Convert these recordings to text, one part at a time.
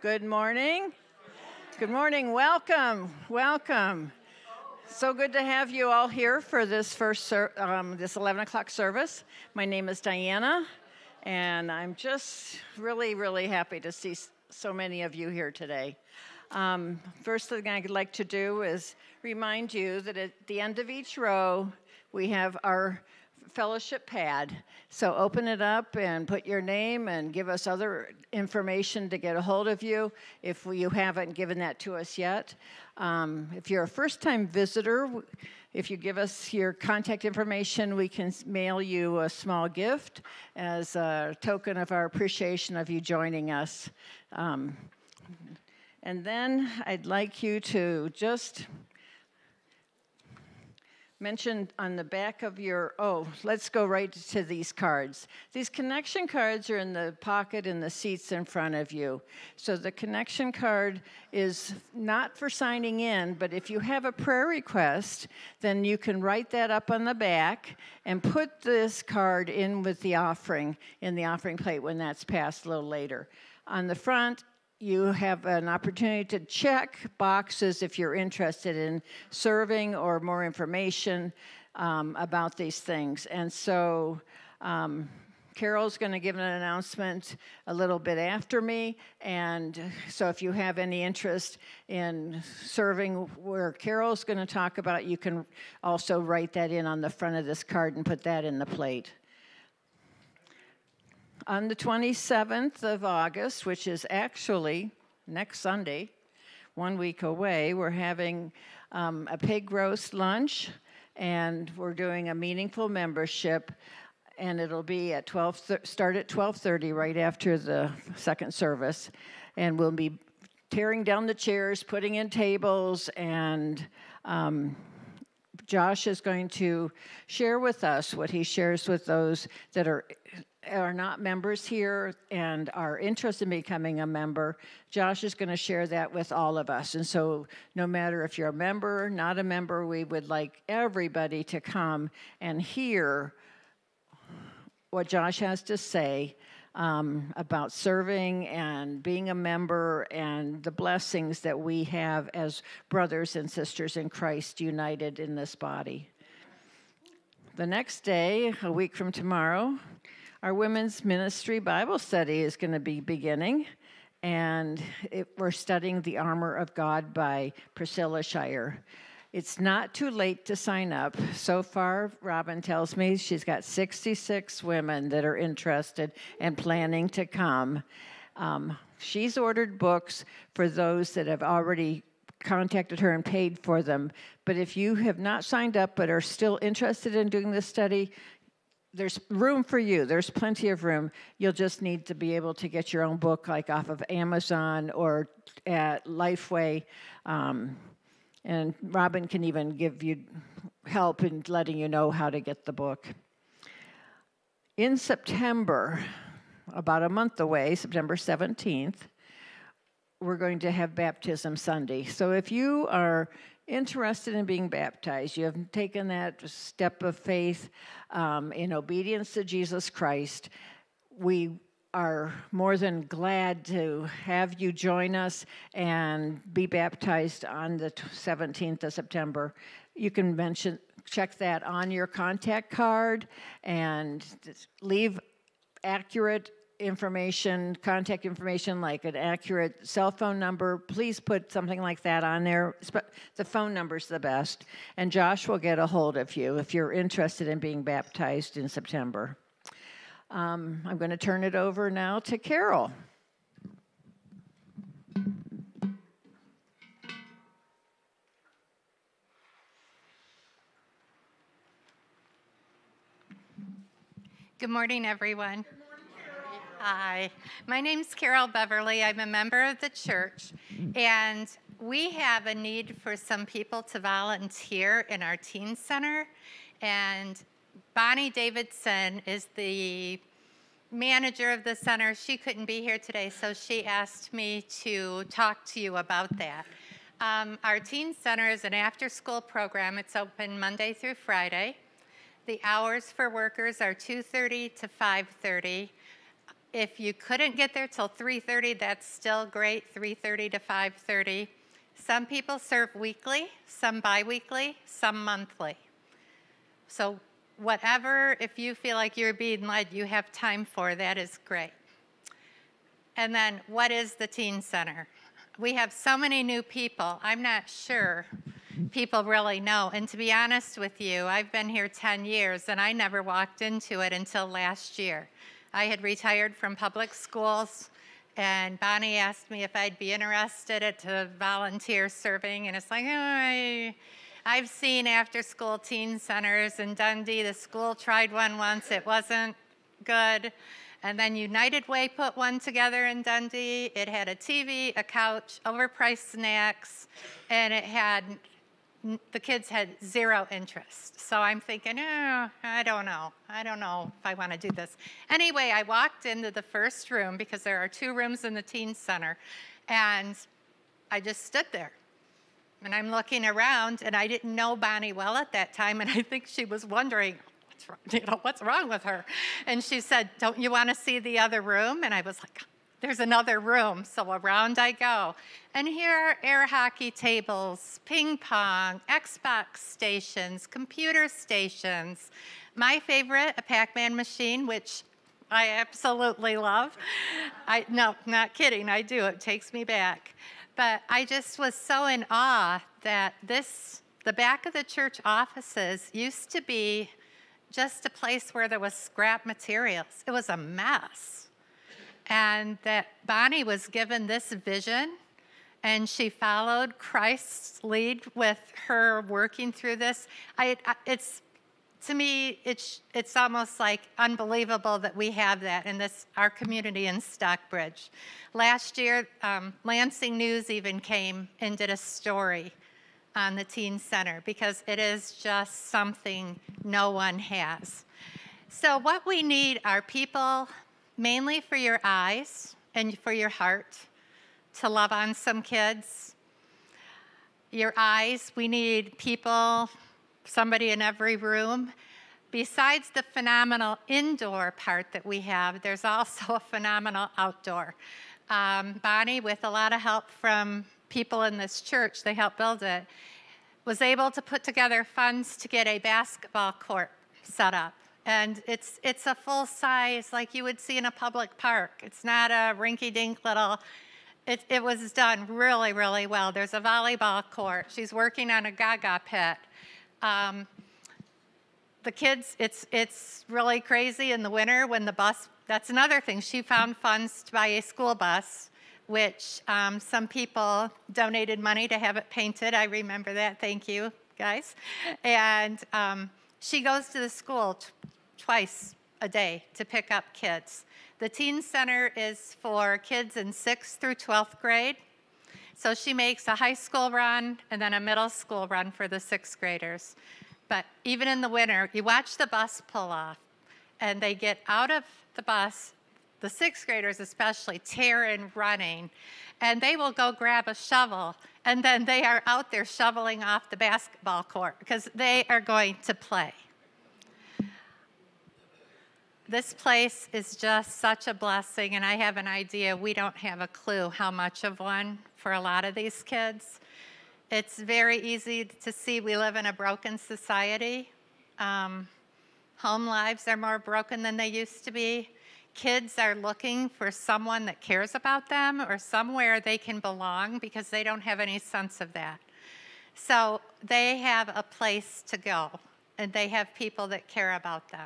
Good morning. Good morning. Welcome. Welcome. So good to have you all here for this this 11 o'clock service. My name is Diana, and I'm just really happy to see so many of you here today. First thing I'd like to do is remind you that at the end of each row, we have our fellowship pad. So open it up and put your name and give us other information to get a hold of you if you haven't given that to us yet. If you're a first-time visitor, if you give us your contact information, we can mail you a small gift as a token of our appreciation of you joining us. And then I'd like you to just mention on the back of your, let's go right to these cards. These connection cards are in the pocket in the seats in front of you. So the connection card is not for signing in, but if you have a prayer request, then you can write that up on the back and put this card in with the offering, in the offering plate when that's passed a little later. On the front, you have an opportunity to check boxes if you're interested in serving or more information about these things. And so Carol's going to give an announcement a little bit after me. And so if you have any interest in serving where Carol's going to talk about, you can also write that in on the front of this card and put that in the plate. On the 27th of August, which is actually next Sunday, 1 week away, we're having a pig roast lunch, and we're doing a meaningful membership, and it'll be at start at 12:30 right after the second service, and we'll be tearing down the chairs, putting in tables, and Josh is going to share with us what he shares with those that are not members here and are interested in becoming a member. Josh is going to share that with all of us. And so no matter if you're a member or not a member, we would like everybody to come and hear what Josh has to say about serving and being a member and the blessings that we have as brothers and sisters in Christ united in this body. The next day, a week from tomorrow, our women's ministry Bible study is going to be beginning, and we're studying The Armor of God by Priscilla Shirer. It's not too late to sign up. So far, Robin tells me she's got 66 women that are interested and planning to come. She's ordered books for those that have already contacted her and paid for them. But if you have not signed up but are still interested in doing this study, there's room for you. There's plenty of room. You'll just need to be able to get your own book, like off of Amazon or at Lifeway. And Robin can even give you help in letting you know how to get the book. In September, about a month away, September 17th, we're going to have Baptism Sunday. So if you are interested in being baptized, you have taken that step of faith in obedience to Jesus Christ, we are more than glad to have you join us and be baptized on the 17th of September. You can check that on your contact card and leave accurate information, contact information, like an accurate cell phone number. Please put something like that on there. The phone number's the best. And Josh will get a hold of you if you're interested in being baptized in September. I'm going to turn it over now to Carol. Good morning, everyone. Hi, my name's Carol Beverly. I'm a member of the church, and we have a need for some people to volunteer in our teen center, and Bonnie Davidson is the manager of the center. She couldn't be here today, so she asked me to talk to you about that. Our teen center is an after-school program. It's open Monday through Friday. The hours for workers are 2:30 to 5:30. If you couldn't get there till 3:30, that's still great, 3:30 to 5:30. Some people serve weekly, some biweekly, some monthly. So whatever, if you feel like you're being led, you have time for, that is great. And then what is the Teen Center? We have so many new people, I'm not sure people really know. And to be honest with you, I've been here 10 years and I never walked into it until last year. I had retired from public schools and Bonnie asked me if I'd be interested to volunteer serving, and it's like, oh, I've seen after-school teen centers in Dundee. The school tried one once, it wasn't good. And then United Way put one together in Dundee. It had a TV, a couch, overpriced snacks, and the kids had zero interest. So I'm thinking, I don't know if I want to do this. Anyway, I walked into the first room because there are 2 rooms in the teen center, and I just stood there. And I'm looking around, and I didn't know Bonnie well at that time, and I think she was wondering, what's wrong with her? And she said, don't you want to see the other room? And I was like, there's another room. So around I go. And here are air hockey tables, ping pong, Xbox stations, computer stations. My favorite, a Pac-Man machine, which I absolutely love. No, not kidding, I do. It takes me back. But I just was so in awe that the back of the church offices used to be just a place where there was scrap materials. It was a mess. And that Bonnie was given this vision, and she followed Christ's lead with her working through this. To me, it's almost like unbelievable that we have that in our community in Stockbridge. Last year, Lansing News even came and did a story on the Teen Center because it is just something no one has. So what we need are people, mainly for your eyes and for your heart, to love on some kids. Your eyes, we need people, somebody in every room. Besides the phenomenal indoor part that we have, there's also a phenomenal outdoor. Bonnie, with a lot of help from people in this church, they helped build it, was able to put together funds to get a basketball court set up. And it's a full size like you would see in a public park. It's not a rinky-dink little, it was done really, really well. There's a volleyball court. She's working on a gaga pit. The kids, it's really crazy in the winter when the bus, that's another thing. She found funds to buy a school bus, which some people donated money to have it painted. I remember that, thank you, guys. And she goes to the school twice a day to pick up kids. The Teen Center is for kids in 6th through 12th grade. So she makes a high school run and then a middle school run for the 6th graders. But even in the winter, you watch the bus pull off, and they get out of the bus, the 6th graders especially, tearing, running, and they will go grab a shovel, and then they are out there shoveling off the basketball court because they are going to play. This place is just such a blessing, and I have an idea, we don't have a clue how much of one for a lot of these kids. It's very easy to see we live in a broken society. Home lives are more broken than they used to be. Kids are looking for someone that cares about them or somewhere they can belong because they don't have any sense of that. So they have a place to go, and they have people that care about them.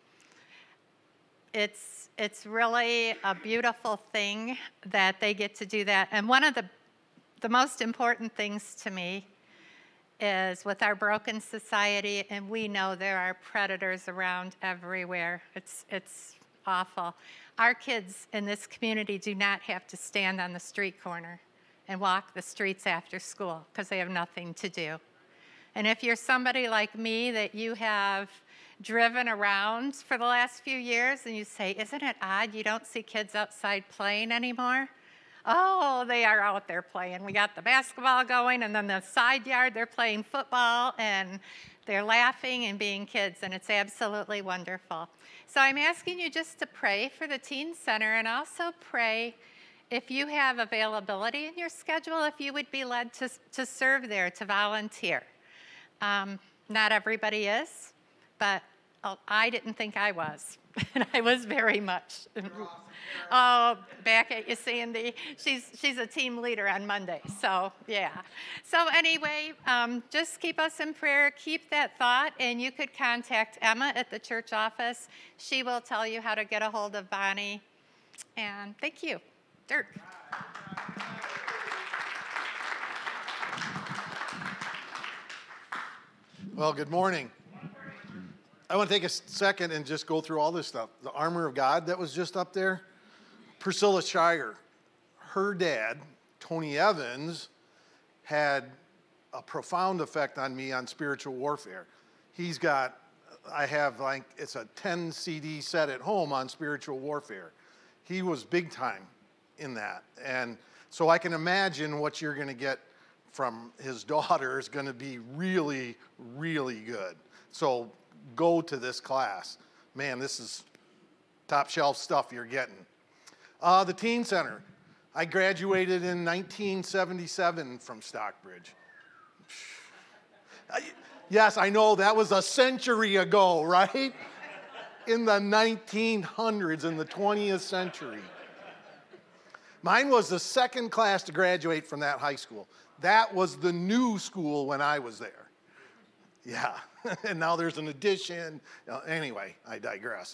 It's really a beautiful thing that they get to do that. And one of the most important things to me is with our broken society, and we know there are predators around everywhere. It's awful. Our kids in this community do not have to stand on the street corner and walk the streets after school because they have nothing to do. And if you're somebody like me that you have driven around for the last few years and you say, isn't it odd you don't see kids outside playing anymore? Oh, they are out there playing. We got the basketball going, and then the side yard, they're playing football, and they're laughing and being kids, and it's absolutely wonderful. So I'm asking you just to pray for the Teen Center, and also pray if you have availability in your schedule, if you would be led to serve there, to volunteer. Not everybody is, but I didn't think I was, and I was very much. Oh, back at you, Sandy. She's a team leader on Monday, so yeah. So anyway, just keep us in prayer. Keep that thought, and you could contact Emma at the church office. She will tell you how to get a hold of Bonnie. And thank you. Dirk. Well, good morning. I want to take a second and just go through all this stuff. The armor of God that was just up there. Priscilla Shire, her dad, Tony Evans, had a profound effect on me on spiritual warfare. I have like, it's a 10 CD set at home on spiritual warfare. He was big time in that. And so I can imagine what you're going to get from his daughter is going to be really, really good. So go to this class. Man, this is top shelf stuff you're getting. The Teen Center. I graduated in 1977 from Stockbridge. Yes, I know that was a century ago, right? In the 1900s, in the 20th century. Mine was the second class to graduate from that high school. That was the new school when I was there. Yeah, and now there's an addition. Anyway, I digress.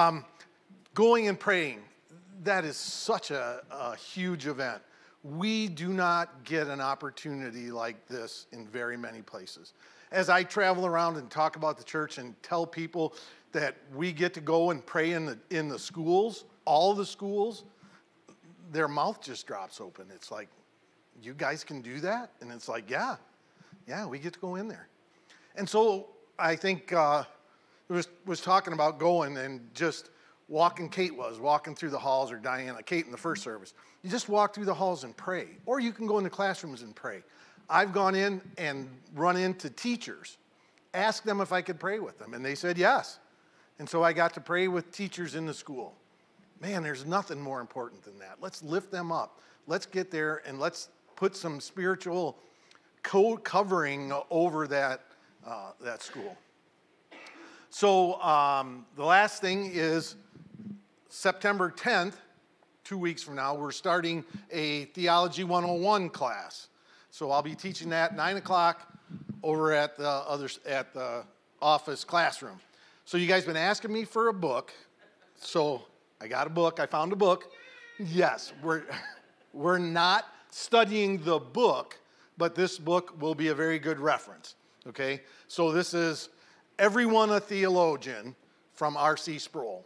Going and praying, that is such a huge event. We do not get an opportunity like this in very many places. As I travel around and talk about the church and tell people that we get to go and pray in the schools, all the schools, their mouth just drops open. It's like, you guys can do that? And it's like, yeah, we get to go in there. And so I think was talking about going and just walking. Kate was walking through the halls, or Diana, Kate in the first service. You just walk through the halls and pray, or you can go in the classrooms and pray. I've gone in and run into teachers, asked them if I could pray with them, and they said yes. And so I got to pray with teachers in the school. Man, there's nothing more important than that. Let's lift them up. Let's get there and let's put some spiritual covering over that school. So the last thing is September 10th, 2 weeks from now, we're starting a Theology 101 class. So I'll be teaching that 9 o'clock over at the office classroom. So you guys been asking me for a book. So I got a book. I found a book. Yes, we're not studying the book, but this book will be a very good reference. Okay? So this is Everyone a Theologian from R.C. Sproul.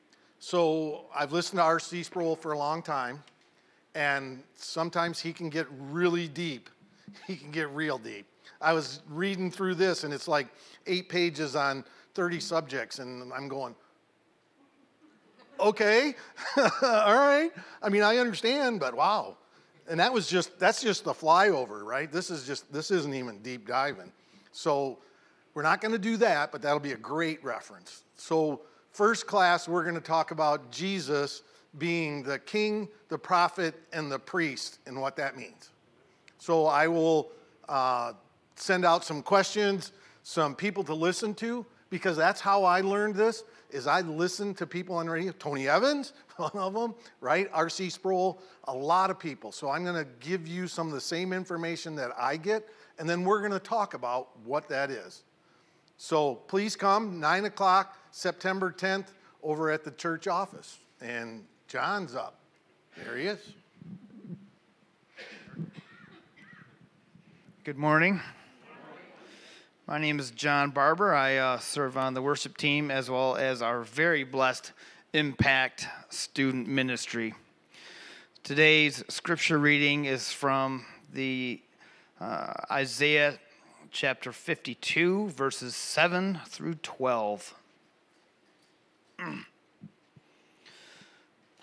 So I've listened to R.C. Sproul for a long time, and sometimes he can get really deep. He can get real deep. I was reading through this, and it's like 8 pages on 30 subjects, and I'm going, okay, all right. I mean, I understand, but wow. And that's just the flyover, right? This isn't even deep diving. So we're not going to do that, but that'll be a great reference. So first class, we're going to talk about Jesus being the king, the prophet, and the priest, and what that means. So I will send out some questions, some people to listen to, because that's how I learned this, is I listened to people on radio. Tony Evans, one of them, right? R.C. Sproul, a lot of people. So I'm going to give you some of the same information that I get, and then we're going to talk about what that is. So please come, 9 o'clock, September 10th, over at the church office. And John's up. There he is. Good morning. My name is John Barber. I serve on the worship team as well as our very blessed Impact Student Ministry. Today's scripture reading is from the Isaiah chapter 52, verses 7 through 12.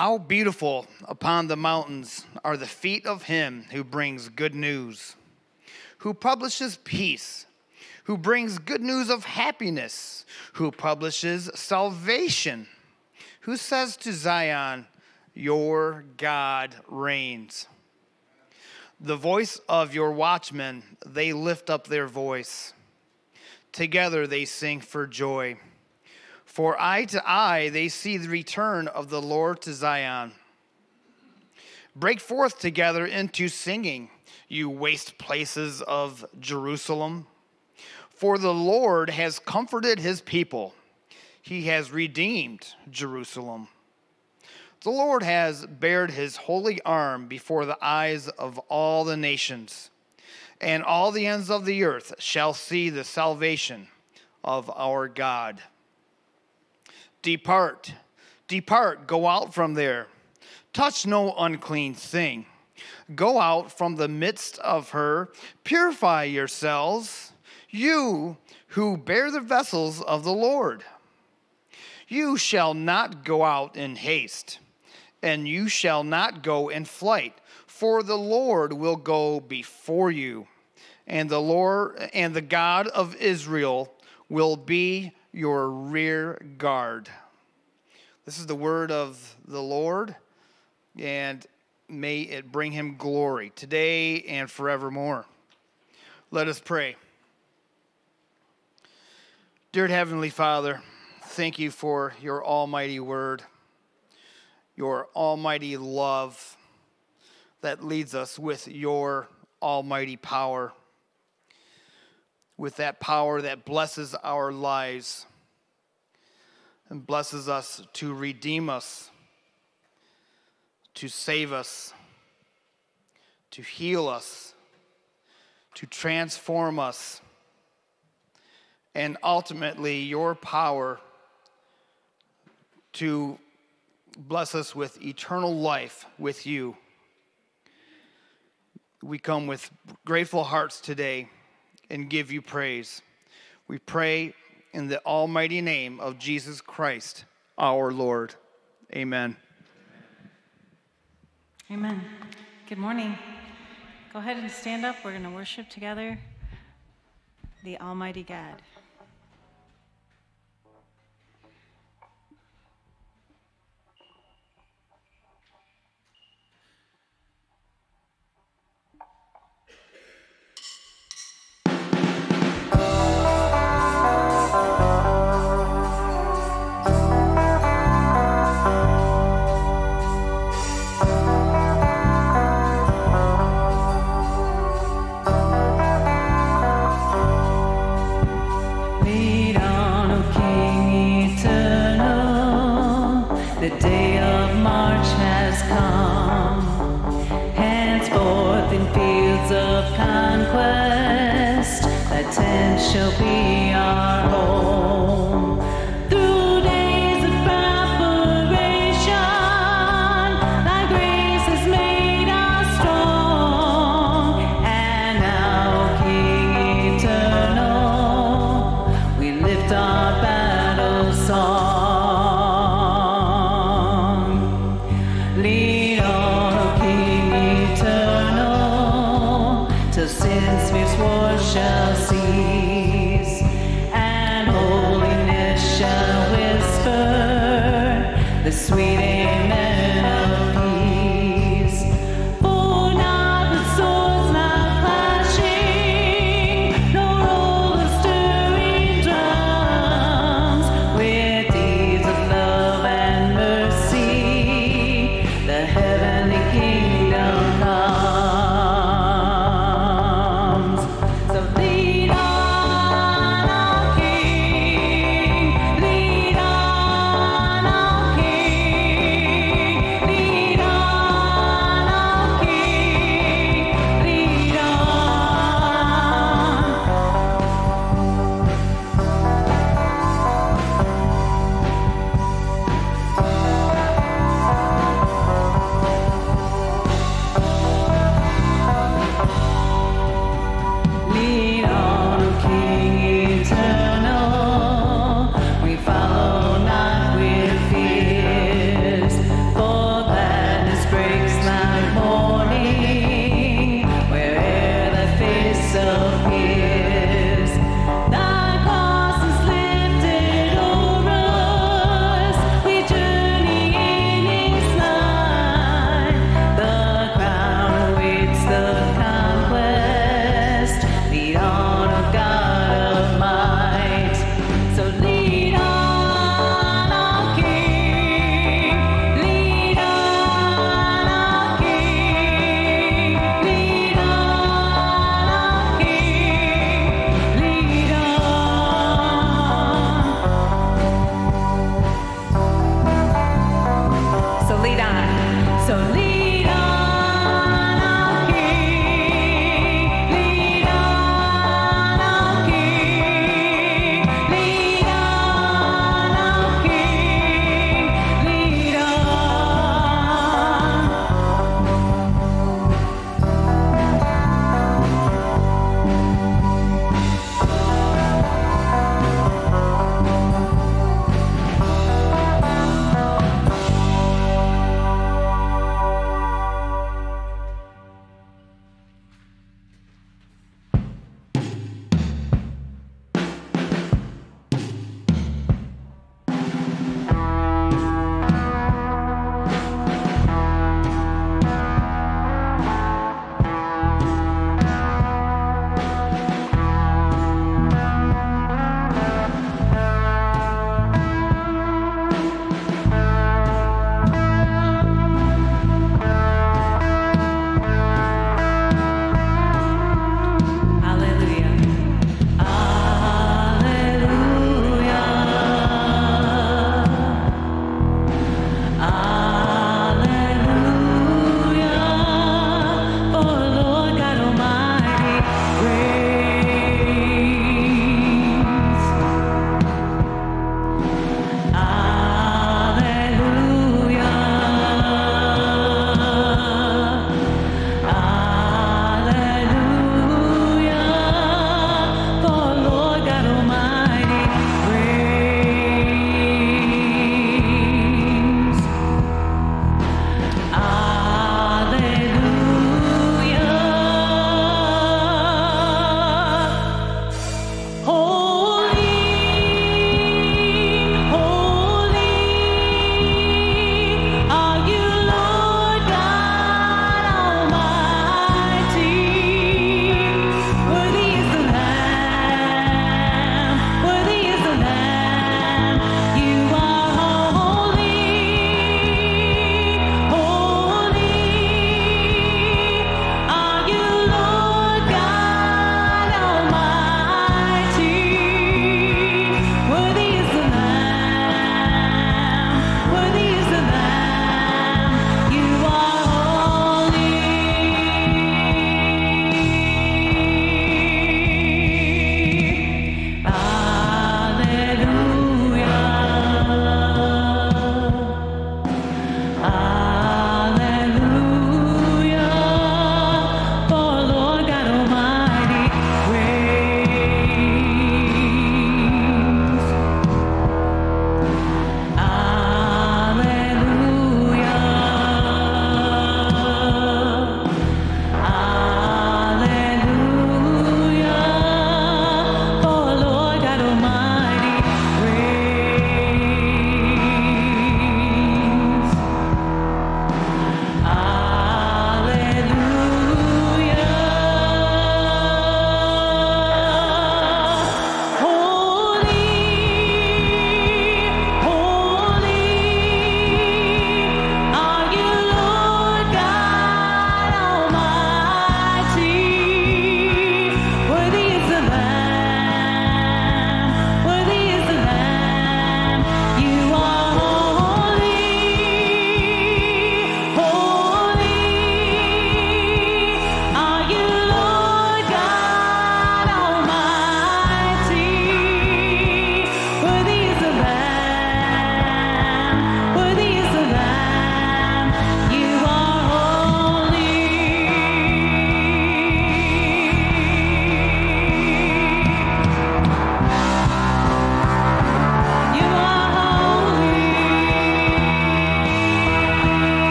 How beautiful upon the mountains are the feet of him who brings good news, who publishes peace, who brings good news of happiness, who publishes salvation, who says to Zion, your God reigns. The voice of your watchmen, they lift up their voice. Together they sing for joy. For eye to eye they see the return of the Lord to Zion. Break forth together into singing, you waste places of Jerusalem. For the Lord has comforted his people. He has redeemed Jerusalem. The Lord has bared his holy arm before the eyes of all the nations, and all the ends of the earth shall see the salvation of our God. Depart, depart, go out from there. Touch no unclean thing. Go out from the midst of her. Purify yourselves, you who bear the vessels of the Lord. You shall not go out in haste, and you shall not go in flight, for the Lord will go before you, and the Lord and the God of Israel will be your rear guard. This is the word of the Lord, and may it bring him glory today and forevermore. Let us pray. Dear Heavenly Father, thank you for your almighty word, your almighty love that leads us with your almighty power, with that power that blesses our lives and blesses us to redeem us, to save us, to heal us, to transform us, and ultimately your power to bless us with eternal life with you. We come with grateful hearts today and give you praise. We pray in the almighty name of Jesus Christ, our Lord. Amen. Amen. Good morning. Go ahead and stand up. We're going to worship together the Almighty God. Shall be our home. Through days of preparation, thy grace has made us strong. And now, King eternal, we lift our battle song. Lead on, O King eternal, till sin's fierce war shall cease. The sweet amen of peace. For not with swords not clashing, nor roll of stirring drums, with deeds of love and mercy, the heavenly kingdom comes. So lead on, our King, lead on, our King.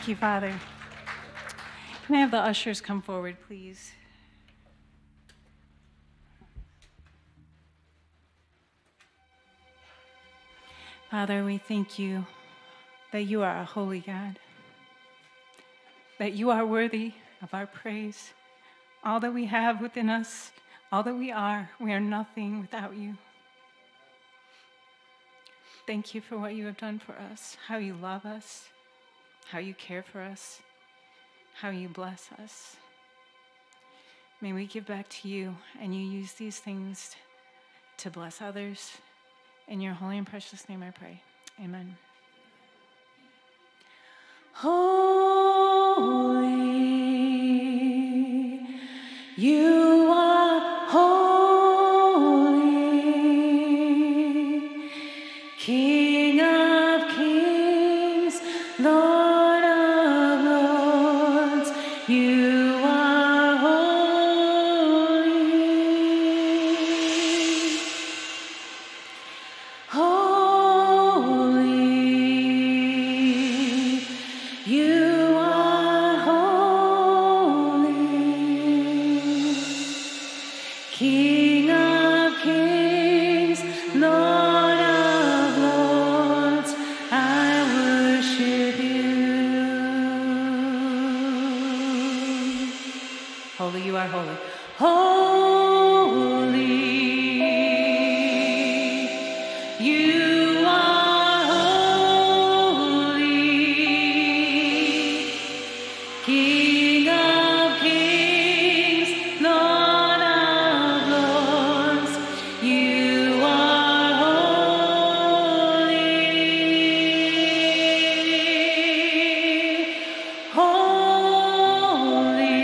Thank you, Father. Can I have the ushers come forward, please? Father, we thank you that you are a holy God, that you are worthy of our praise. All that we have within us, all that we are nothing without you. Thank you for what you have done for us, how you love us, how you care for us, how you bless us. May we give back to you, and you use these things to bless others. In your holy and precious name I pray. Amen. Holy, you are holy, King of kings, Lord of lords, you are holy. Holy, you are holy, King of kings, Lord of lords, I worship you. Holy, you are holy. Holy, you are holy, King of kings, Lord of lords, you are holy. Holy,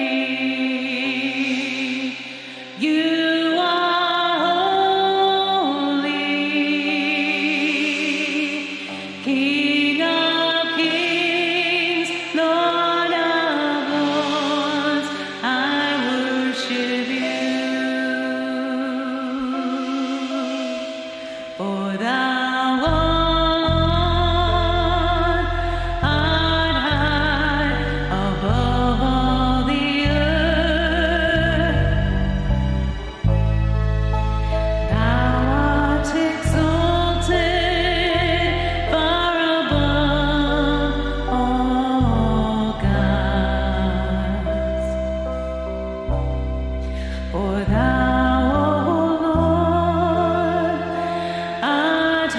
you are holy, King of kings, Lord of lords, I worship you. For thou art high above all the earth. Thou art exalted far above all gods. For thou, O Lord, art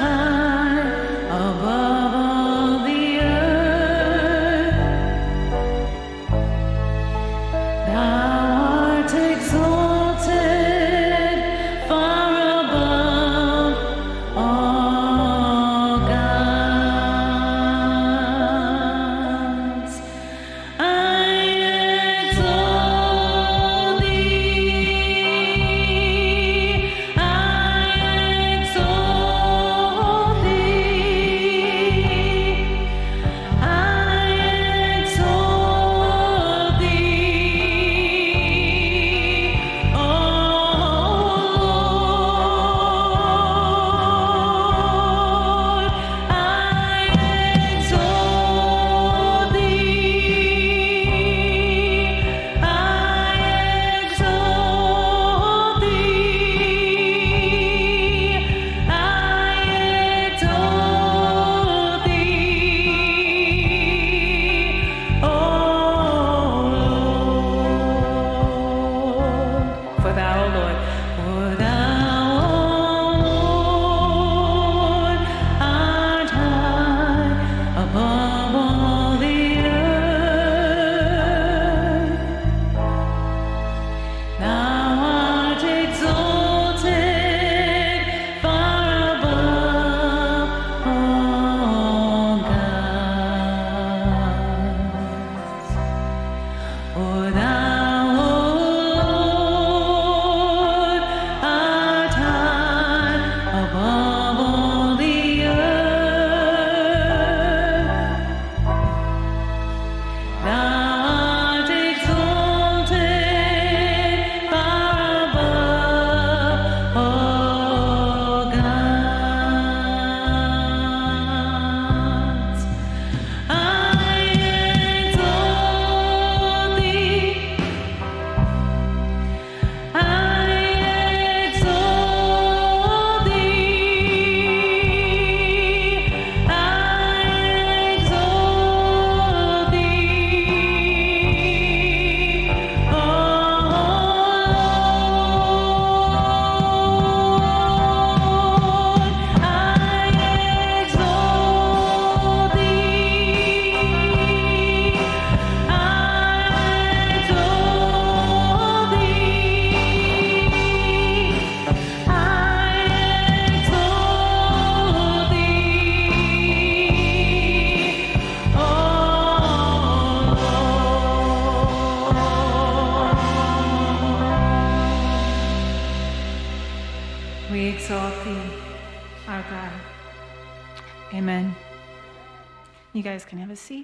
God. Amen. You guys can have a seat.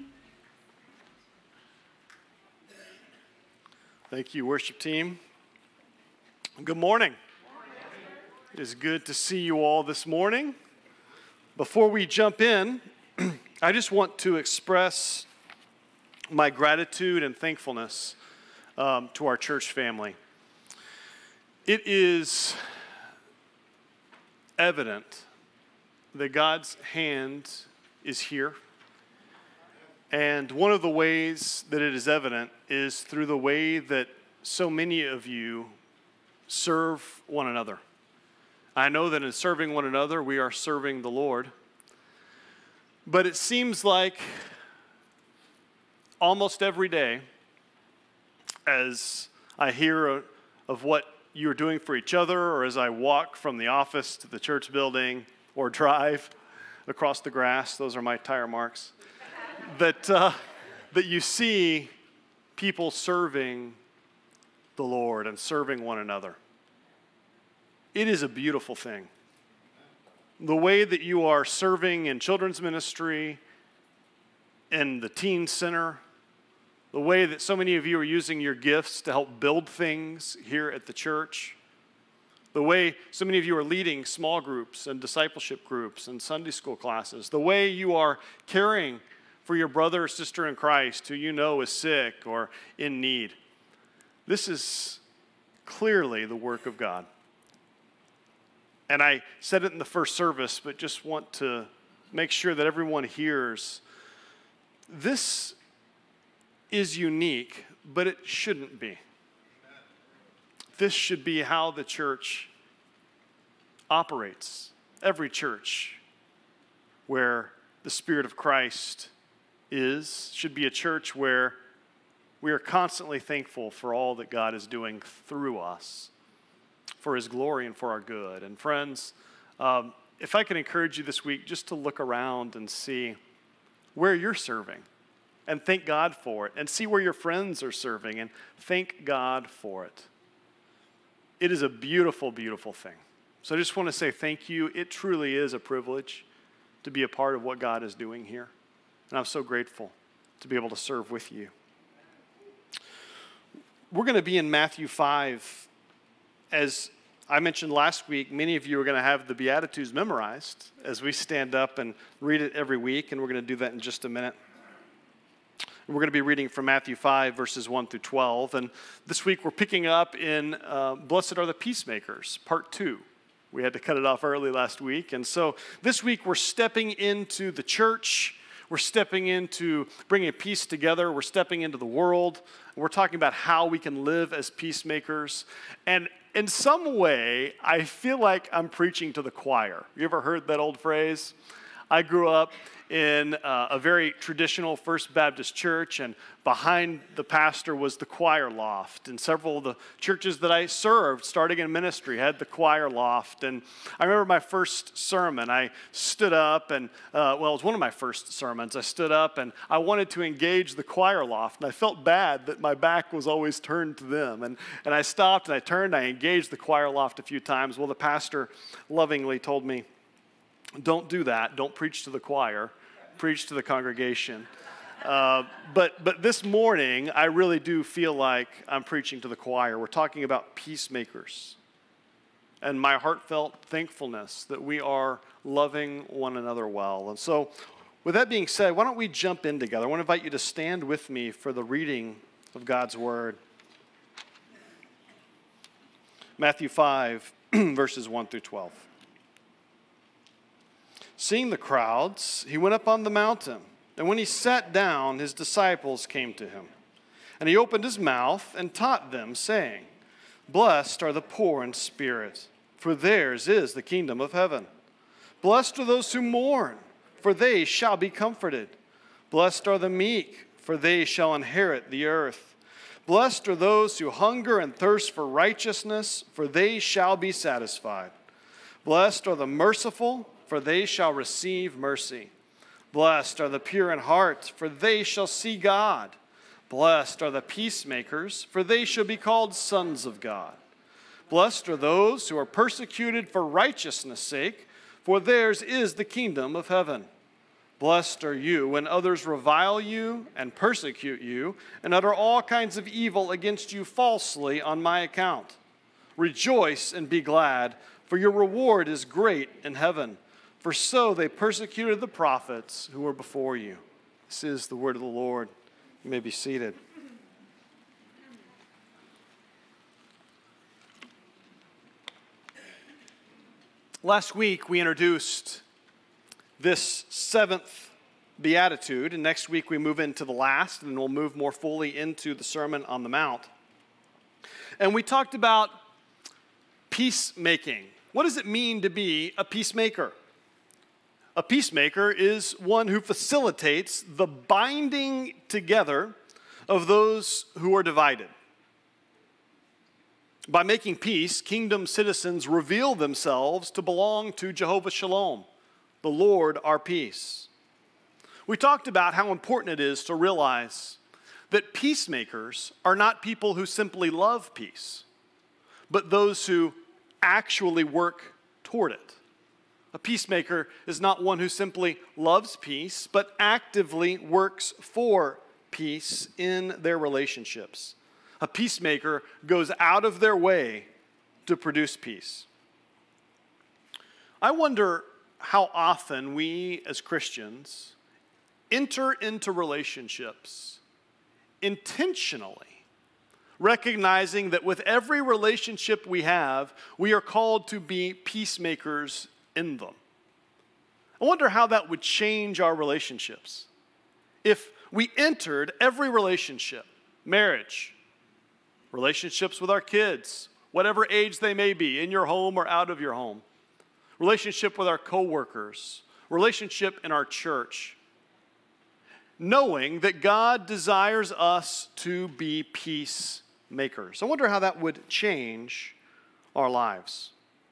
Thank you, worship team. Good morning. It is good to see you all this morning. Before we jump in, I just want to express my gratitude and thankfulness to our church family. It is evident that God's hand is here. And one of the ways that it is evident is through the way that so many of you serve one another. I know that in serving one another, we are serving the Lord. But it seems like almost every day, as I hear of what you're doing for each other, or as I walk from the office to the church building, or drive across the grass, those are my tire marks, that you see people serving the Lord and serving one another. It is a beautiful thing. The way that you are serving in children's ministry, in the teen center, the way that so many of you are using your gifts to help build things here at the church, the way so many of you are leading small groups and discipleship groups and Sunday school classes, the way you are caring for your brother or sister in Christ who you know is sick or in need. This is clearly the work of God. And I said it in the first service, but just want to make sure that everyone hears. This is unique, but it shouldn't be. This should be how the church operates. Every church where the Spirit of Christ should be a church where we are constantly thankful for all that God is doing through us, for His glory and for our good. And friends, if I can encourage you this week just to look around and see where you're serving and thank God for it, and see where your friends are serving and thank God for it. It is a beautiful, beautiful thing. So I just want to say thank you. It truly is a privilege to be a part of what God is doing here. And I'm so grateful to be able to serve with you. We're going to be in Matthew 5. As I mentioned last week, many of you are going to have the Beatitudes memorized as we stand up and read it every week, and we're going to do that in just a minute. We're going to be reading from Matthew 5, verses 1 through 12. And this week we're picking up in Blessed are the Peacemakers, part 2. We had to cut it off early last week. And so this week we're stepping into the church. We're stepping into bringing peace together. We're stepping into the world. We're talking about how we can live as peacemakers. And in some way, I feel like I'm preaching to the choir. You ever heard that old phrase? I grew up in a very traditional First Baptist church, and behind the pastor was the choir loft. And several of the churches that I served, starting in ministry, had the choir loft. And I remember my first sermon, I stood up and, it was one of my first sermons. I stood up and I wanted to engage the choir loft. And I felt bad that my back was always turned to them. And I stopped and I turned, and I engaged the choir loft a few times. Well, the pastor lovingly told me, don't do that. Don't preach to the choir. Preach to the congregation. But this morning, I really do feel like I'm preaching to the choir. We're talking about peacemakers. And my heartfelt thankfulness that we are loving one another well. And so, with that being said, why don't we jump in together? I want to invite you to stand with me for the reading of God's Word. Matthew 5, verses 1 through 12. Seeing the crowds, he went up on the mountain, and when he sat down, his disciples came to him. And he opened his mouth and taught them, saying, Blessed are the poor in spirit, for theirs is the kingdom of heaven. Blessed are those who mourn, for they shall be comforted. Blessed are the meek, for they shall inherit the earth. Blessed are those who hunger and thirst for righteousness, for they shall be satisfied. Blessed are the merciful, for they shall receive mercy. Blessed are the pure in heart, for they shall see God. Blessed are the peacemakers, for they shall be called sons of God. Blessed are those who are persecuted for righteousness' sake, for theirs is the kingdom of heaven. Blessed are you when others revile you and persecute you and utter all kinds of evil against you falsely on my account. Rejoice and be glad, for your reward is great in heaven. For so they persecuted the prophets who were before you. This is the word of the Lord. You may be seated. Last week we introduced this seventh beatitude, and next week we move into the last, and we'll move more fully into the Sermon on the Mount. And we talked about peacemaking. What does it mean to be a peacemaker? A peacemaker is one who facilitates the binding together of those who are divided. By making peace, kingdom citizens reveal themselves to belong to Jehovah Shalom, the Lord our peace. We talked about how important it is to realize that peacemakers are not people who simply love peace, but those who actually work toward it. A peacemaker is not one who simply loves peace, but actively works for peace in their relationships. A peacemaker goes out of their way to produce peace. I wonder how often we as Christians enter into relationships intentionally, recognizing that with every relationship we have, we are called to be peacemakers in them. I wonder how that would change our relationships if we entered every relationship, marriage, relationships with our kids, whatever age they may be, in your home or out of your home, relationship with our coworkers, relationship in our church, knowing that God desires us to be peacemakers. I wonder how that would change our lives.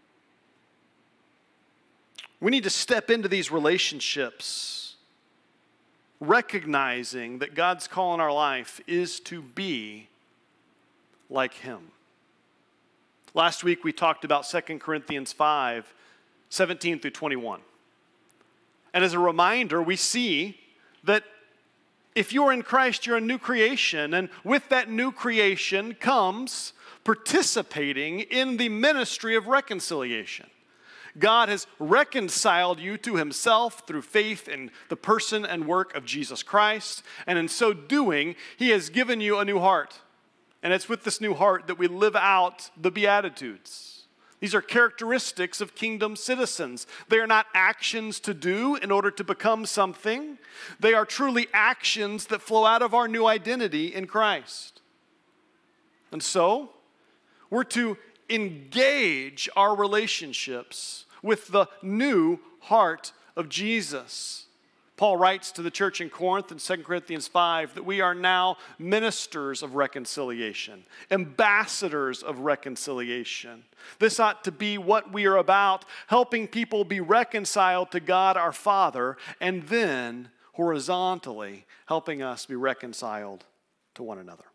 We need to step into these relationships recognizing that God's call in our life is to be like Him. Last week we talked about 2 Corinthians 5, 17 through 21. And as a reminder, we see that if you're in Christ, you're a new creation. And with that new creation comes participating in the ministry of reconciliation. God has reconciled you to Himself through faith in the person and work of Jesus Christ. And in so doing, He has given you a new heart. And it's with this new heart that we live out the Beatitudes. These are characteristics of kingdom citizens. They are not actions to do in order to become something. They are truly actions that flow out of our new identity in Christ. And so, we're to engage our relationships with the new heart of Jesus. Paul writes to the church in Corinth in 2 Corinthians 5 that we are now ministers of reconciliation, ambassadors of reconciliation. This ought to be what we are about, helping people be reconciled to God our Father, and then horizontally helping us be reconciled to one another.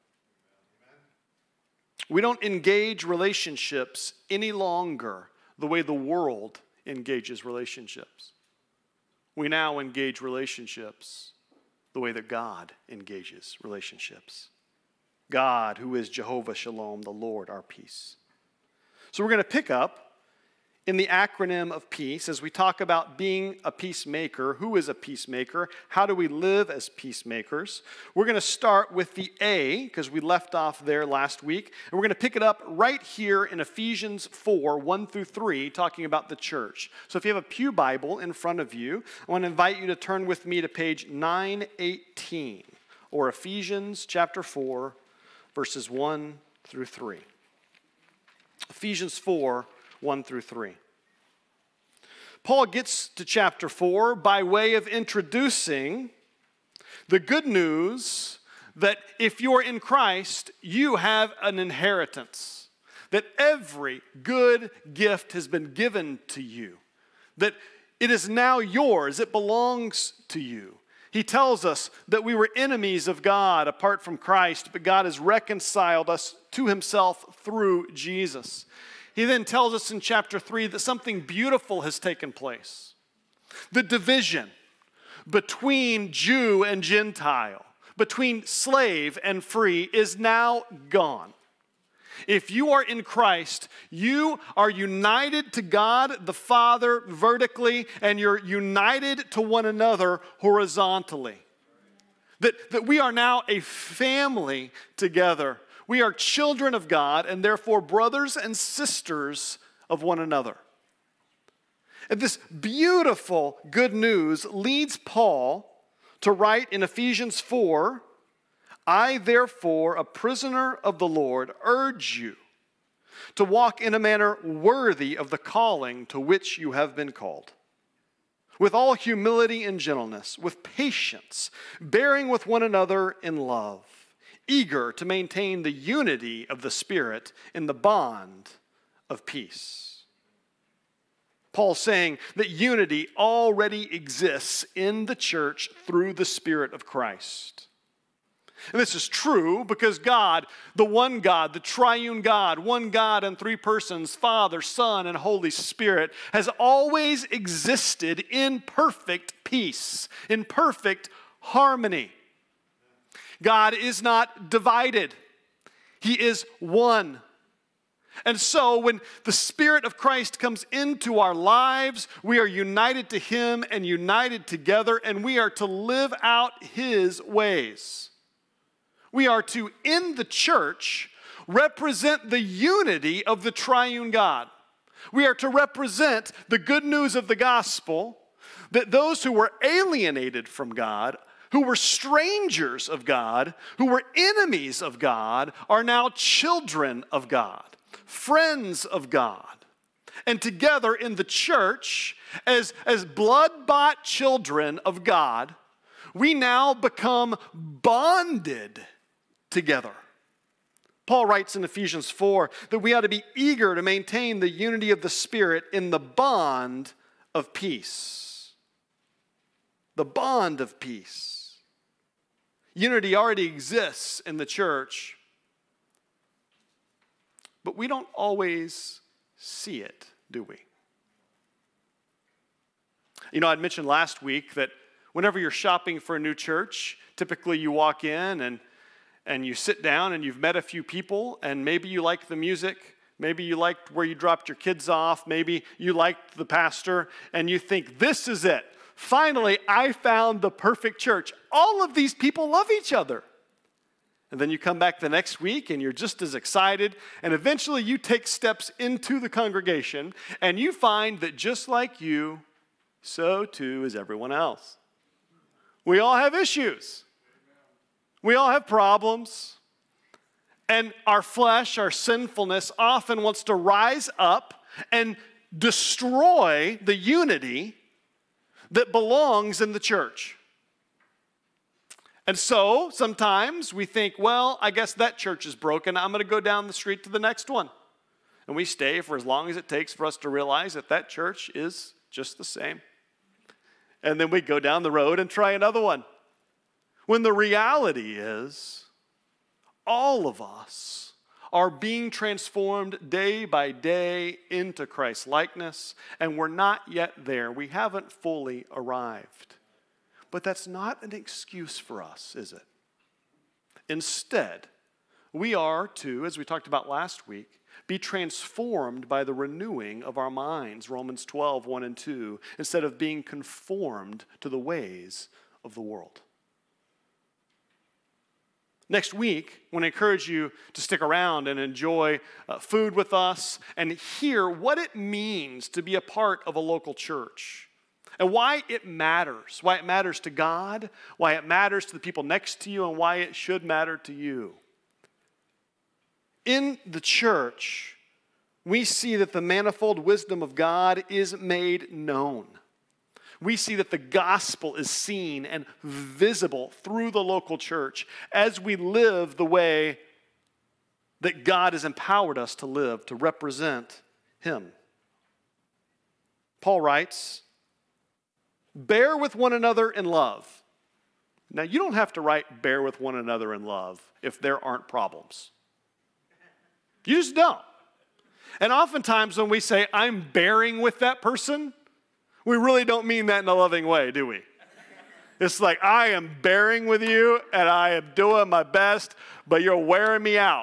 We don't engage relationships any longer the way the world engages relationships. We now engage relationships the way that God engages relationships. God, who is Jehovah Shalom, the Lord, our peace. So we're going to pick up in the acronym of peace as we talk about being a peacemaker. Who is a peacemaker? How do we live as peacemakers? We're going to start with the A, because we left off there last week. And we're going to pick it up right here in Ephesians 4, 1 through 3, talking about the church. So if you have a pew Bible in front of you, I want to invite you to turn with me to page 918, or Ephesians chapter 4, verses 1 through 3. Ephesians 4, 1 through 3. Paul gets to chapter 4 by way of introducing the good news that if you're in Christ, you have an inheritance, that every good gift has been given to you, that it is now yours, it belongs to you. He tells us that we were enemies of God apart from Christ, but God has reconciled us to Himself through Jesus. he then tells us in chapter 3 that something beautiful has taken place. The division between Jew and Gentile, between slave and free, is now gone. If you are in Christ, you are united to God the Father vertically, and you're united to one another horizontally. That we are now a family together. We are children of God, and therefore brothers and sisters of one another. And this beautiful good news leads Paul to write in Ephesians 4, I, therefore, a prisoner of the Lord, urge you to walk in a manner worthy of the calling to which you have been called, with all humility and gentleness, with patience, bearing with one another in love, eager to maintain the unity of the Spirit in the bond of peace. Paul's saying that unity already exists in the church through the Spirit of Christ. And this is true because God, the triune God, one God in three persons, Father, Son, and Holy Spirit, has always existed in perfect peace, in perfect harmony. God is not divided. He is one. And so when the Spirit of Christ comes into our lives, we are united to Him and united together, and we are to live out His ways. We are to, in the church, represent the unity of the triune God. We are to represent the good news of the gospel, that those who were alienated from God, who were strangers of God, who were enemies of God, are now children of God, friends of God. And together in the church, as blood-bought children of God, we now become bonded together. Paul writes in Ephesians 4 that we ought to be eager to maintain the unity of the Spirit in the bond of peace. The bond of peace. Unity already exists in the church, but we don't always see it, do we? You know, I'd mentioned last week that whenever you're shopping for a new church, typically you walk in and you sit down and you've met a few people, and maybe you like the music, maybe you liked where you dropped your kids off, maybe you liked the pastor, and you think, this is it. Finally, I found the perfect church. All of these people love each other. And then you come back the next week and you're just as excited, and eventually you take steps into the congregation and you find that just like you, so too is everyone else. We all have issues. We all have problems, and our flesh, our sinfulness, often wants to rise up and destroy the unity that belongs in the church. And so, sometimes we think, well, I guess that church is broken. I'm going to go down the street to the next one. And we stay for as long as it takes for us to realize that that church is just the same. And then we go down the road and try another one. When the reality is, all of us are being transformed day by day into Christ's likeness, and we're not yet there. We haven't fully arrived. But that's not an excuse for us, is it? Instead, we are to, as we talked about last week, be transformed by the renewing of our minds, Romans 12, 1 and 2, instead of being conformed to the ways of the world. Next week, I want to encourage you to stick around and enjoy food with us and hear what it means to be a part of a local church and why it matters to God, why it matters to the people next to you, and why it should matter to you. In the church, we see that the manifold wisdom of God is made known. We see that the gospel is seen and visible through the local church as we live the way that God has empowered us to live, to represent Him. Paul writes, bear with one another in love. Now, you don't have to write bear with one another in love if there aren't problems. You just don't. And oftentimes when we say, I'm bearing with that person, we really don't mean that in a loving way, do we? It's like, I am bearing with you and I am doing my best, but you're wearing me out.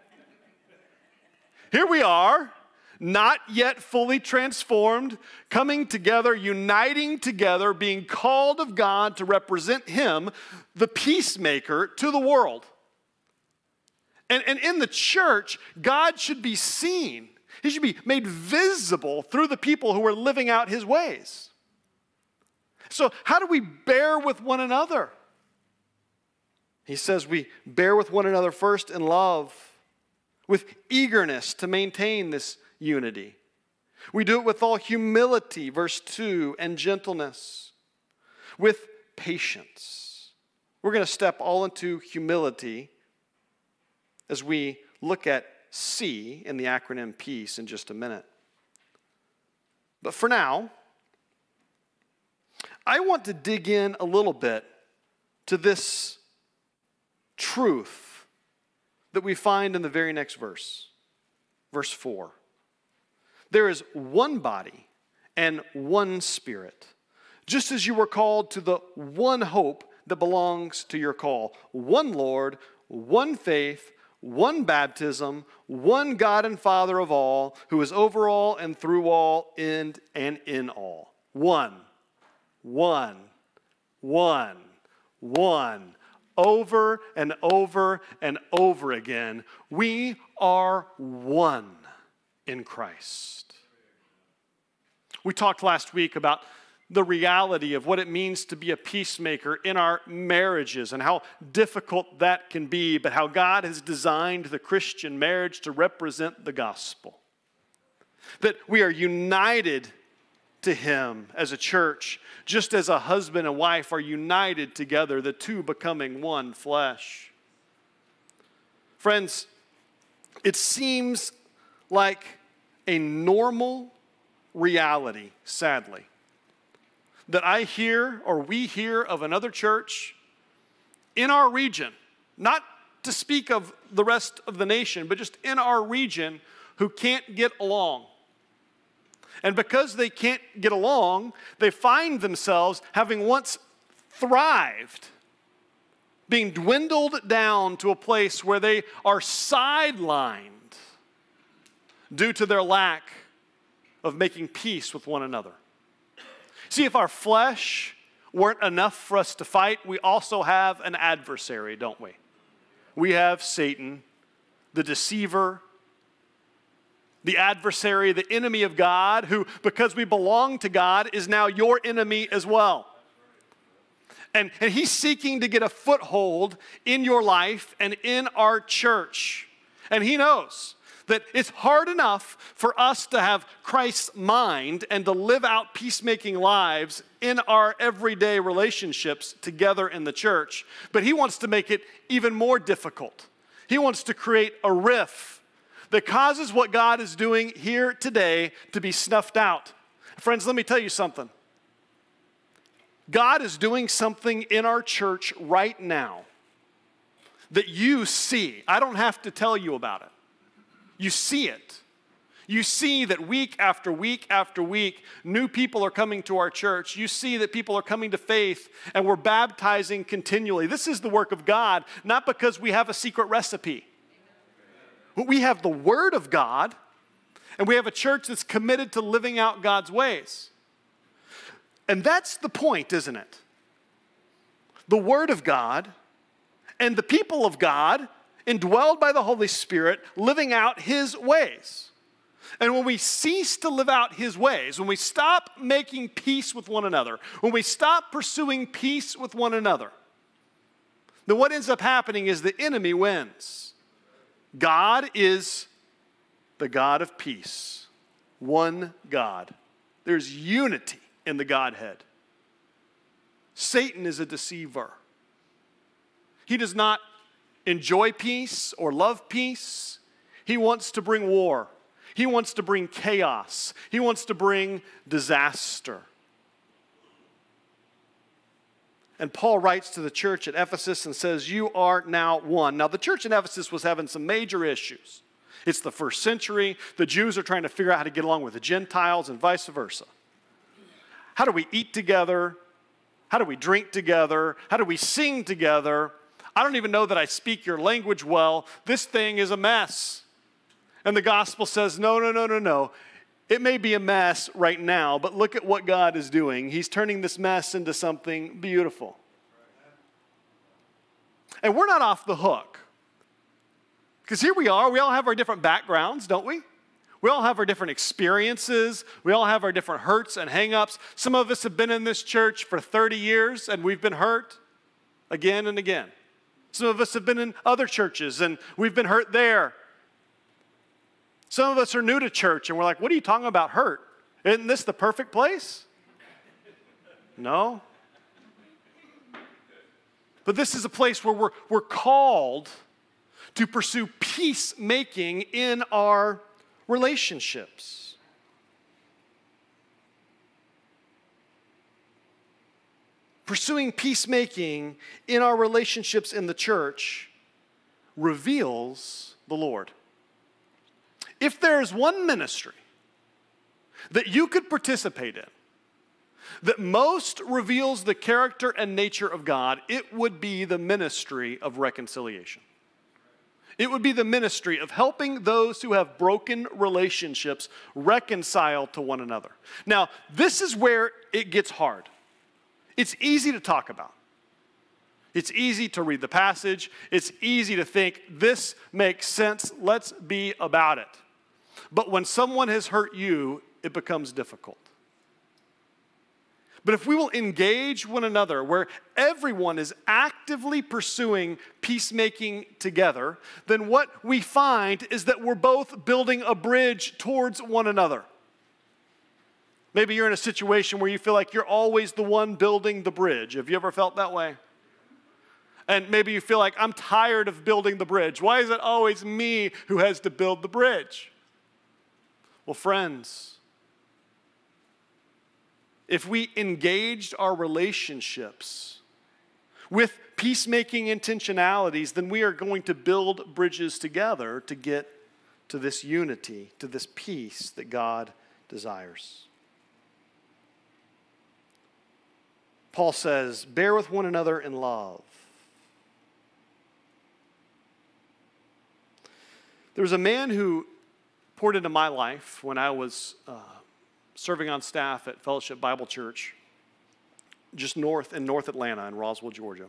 Here we are, not yet fully transformed, coming together, uniting together, being called of God to represent Him, the peacemaker, to the world. And in the church, God should be seen. He should be made visible through the people who are living out His ways. So how do we bear with one another? He says we bear with one another first in love, with eagerness to maintain this unity. We do it with all humility, verse 2, and gentleness, with patience. We're going to step all into humility as we look at C in the acronym PEACE in just a minute. But for now, I want to dig in a little bit to this truth that we find in the very next verse, verse 4. There is one body and one Spirit, just as you were called to the one hope that belongs to your call. One Lord, one faith, one baptism, one God and Father of all, who is over all and through all and in all. One. Over and over and over again, we are one in Christ. We talked last week about the reality of what it means to be a peacemaker in our marriages and how difficult that can be, but how God has designed the Christian marriage to represent the gospel. That we are united to Him as a church, just as a husband and wife are united together, the two becoming one flesh. Friends, it seems like a normal reality, sadly, that I hear or we hear of another church in our region, not to speak of the rest of the nation, but just in our region, who can't get along. And because they can't get along, they find themselves, having once thrived, being dwindled down to a place where they are sidelined due to their lack of making peace with one another. See, if our flesh weren't enough for us to fight, we also have an adversary, don't we? We have Satan, the deceiver, the adversary, the enemy of God, who, because we belong to God, is now your enemy as well. And he's seeking to get a foothold in your life and in our church. And he knows that it's hard enough for us to have Christ's mind and to live out peacemaking lives in our everyday relationships together in the church. But he wants to make it even more difficult. He wants to create a rift that causes what God is doing here today to be snuffed out. Friends, let me tell you something. God is doing something in our church right now that you see. I don't have to tell you about it. You see it. You see that week after week after week, new people are coming to our church. You see that people are coming to faith, and we're baptizing continually. This is the work of God, not because we have a secret recipe. We have the Word of God, and we have a church that's committed to living out God's ways. And that's the point, isn't it? The Word of God and the people of God, indwelled by the Holy Spirit, living out His ways. And when we cease to live out His ways, when we stop making peace with one another, when we stop pursuing peace with one another, then what ends up happening is the enemy wins. God is the God of peace. One God. There's unity in the Godhead. Satan is a deceiver. He does not enjoy peace or love peace. He wants to bring war. He wants to bring chaos. He wants to bring disaster. And Paul writes to the church at Ephesus and says, you are now one. Now, the church in Ephesus was having some major issues. It's the first century. The Jews are trying to figure out how to get along with the Gentiles and vice versa. How do we eat together? How do we drink together? How do we sing together? I don't even know that I speak your language well. This thing is a mess. And the gospel says, no, no, no, no, no. It may be a mess right now, but look at what God is doing. He's turning this mess into something beautiful. And we're not off the hook. Because here we are. We all have our different backgrounds, don't we? We all have our different experiences. We all have our different hurts and hang-ups. Some of us have been in this church for 30 years, and we've been hurt again and again. Some of us have been in other churches, and we've been hurt there. Some of us are new to church, and we're like, what are you talking about hurt? Isn't this the perfect place? No. But this is a place where we're called to pursue peacemaking in our relationships. Pursuing peacemaking in our relationships in the church reveals the Lord. If there is one ministry that you could participate in that most reveals the character and nature of God, it would be the ministry of reconciliation. It would be the ministry of helping those who have broken relationships reconcile to one another. Now, this is where it gets hard. It's easy to talk about. It's easy to read the passage. It's easy to think, this makes sense. Let's be about it. But when someone has hurt you, it becomes difficult. But if we will engage one another where everyone is actively pursuing peacemaking together, then what we find is that we're both building a bridge towards one another. Maybe you're in a situation where you feel like you're always the one building the bridge. Have you ever felt that way? And maybe you feel like, I'm tired of building the bridge. Why is it always me who has to build the bridge? Well, friends, if we engaged our relationships with peacemaking intentionalities, then we are going to build bridges together to get to this unity, to this peace that God desires. Paul says, bear with one another in love. There was a man who poured into my life when I was serving on staff at Fellowship Bible Church, just in North Atlanta in Roswell, Georgia.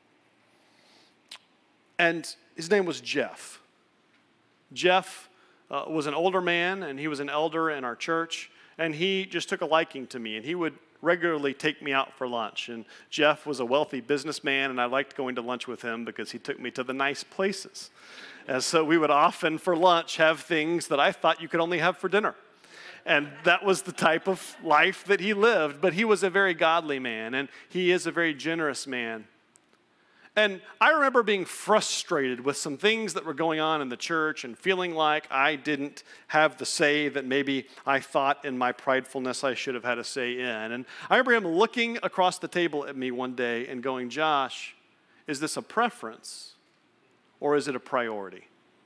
And his name was Jeff. Jeff was an older man, and he was an elder in our church, and he just took a liking to me, and he would regularly take me out for lunch. And Jeff was a wealthy businessman, and I liked going to lunch with him because he took me to the nice places. And so we would often, for lunch, have things that I thought you could only have for dinner. And that was the type of life that he lived. But he was a very godly man, and he is a very generous man. And I remember being frustrated with some things that were going on in the church and feeling like I didn't have the say that maybe I thought in my pridefulness I should have had a say in. And I remember him looking across the table at me one day and going, Josh, is this a preference or is it a priority?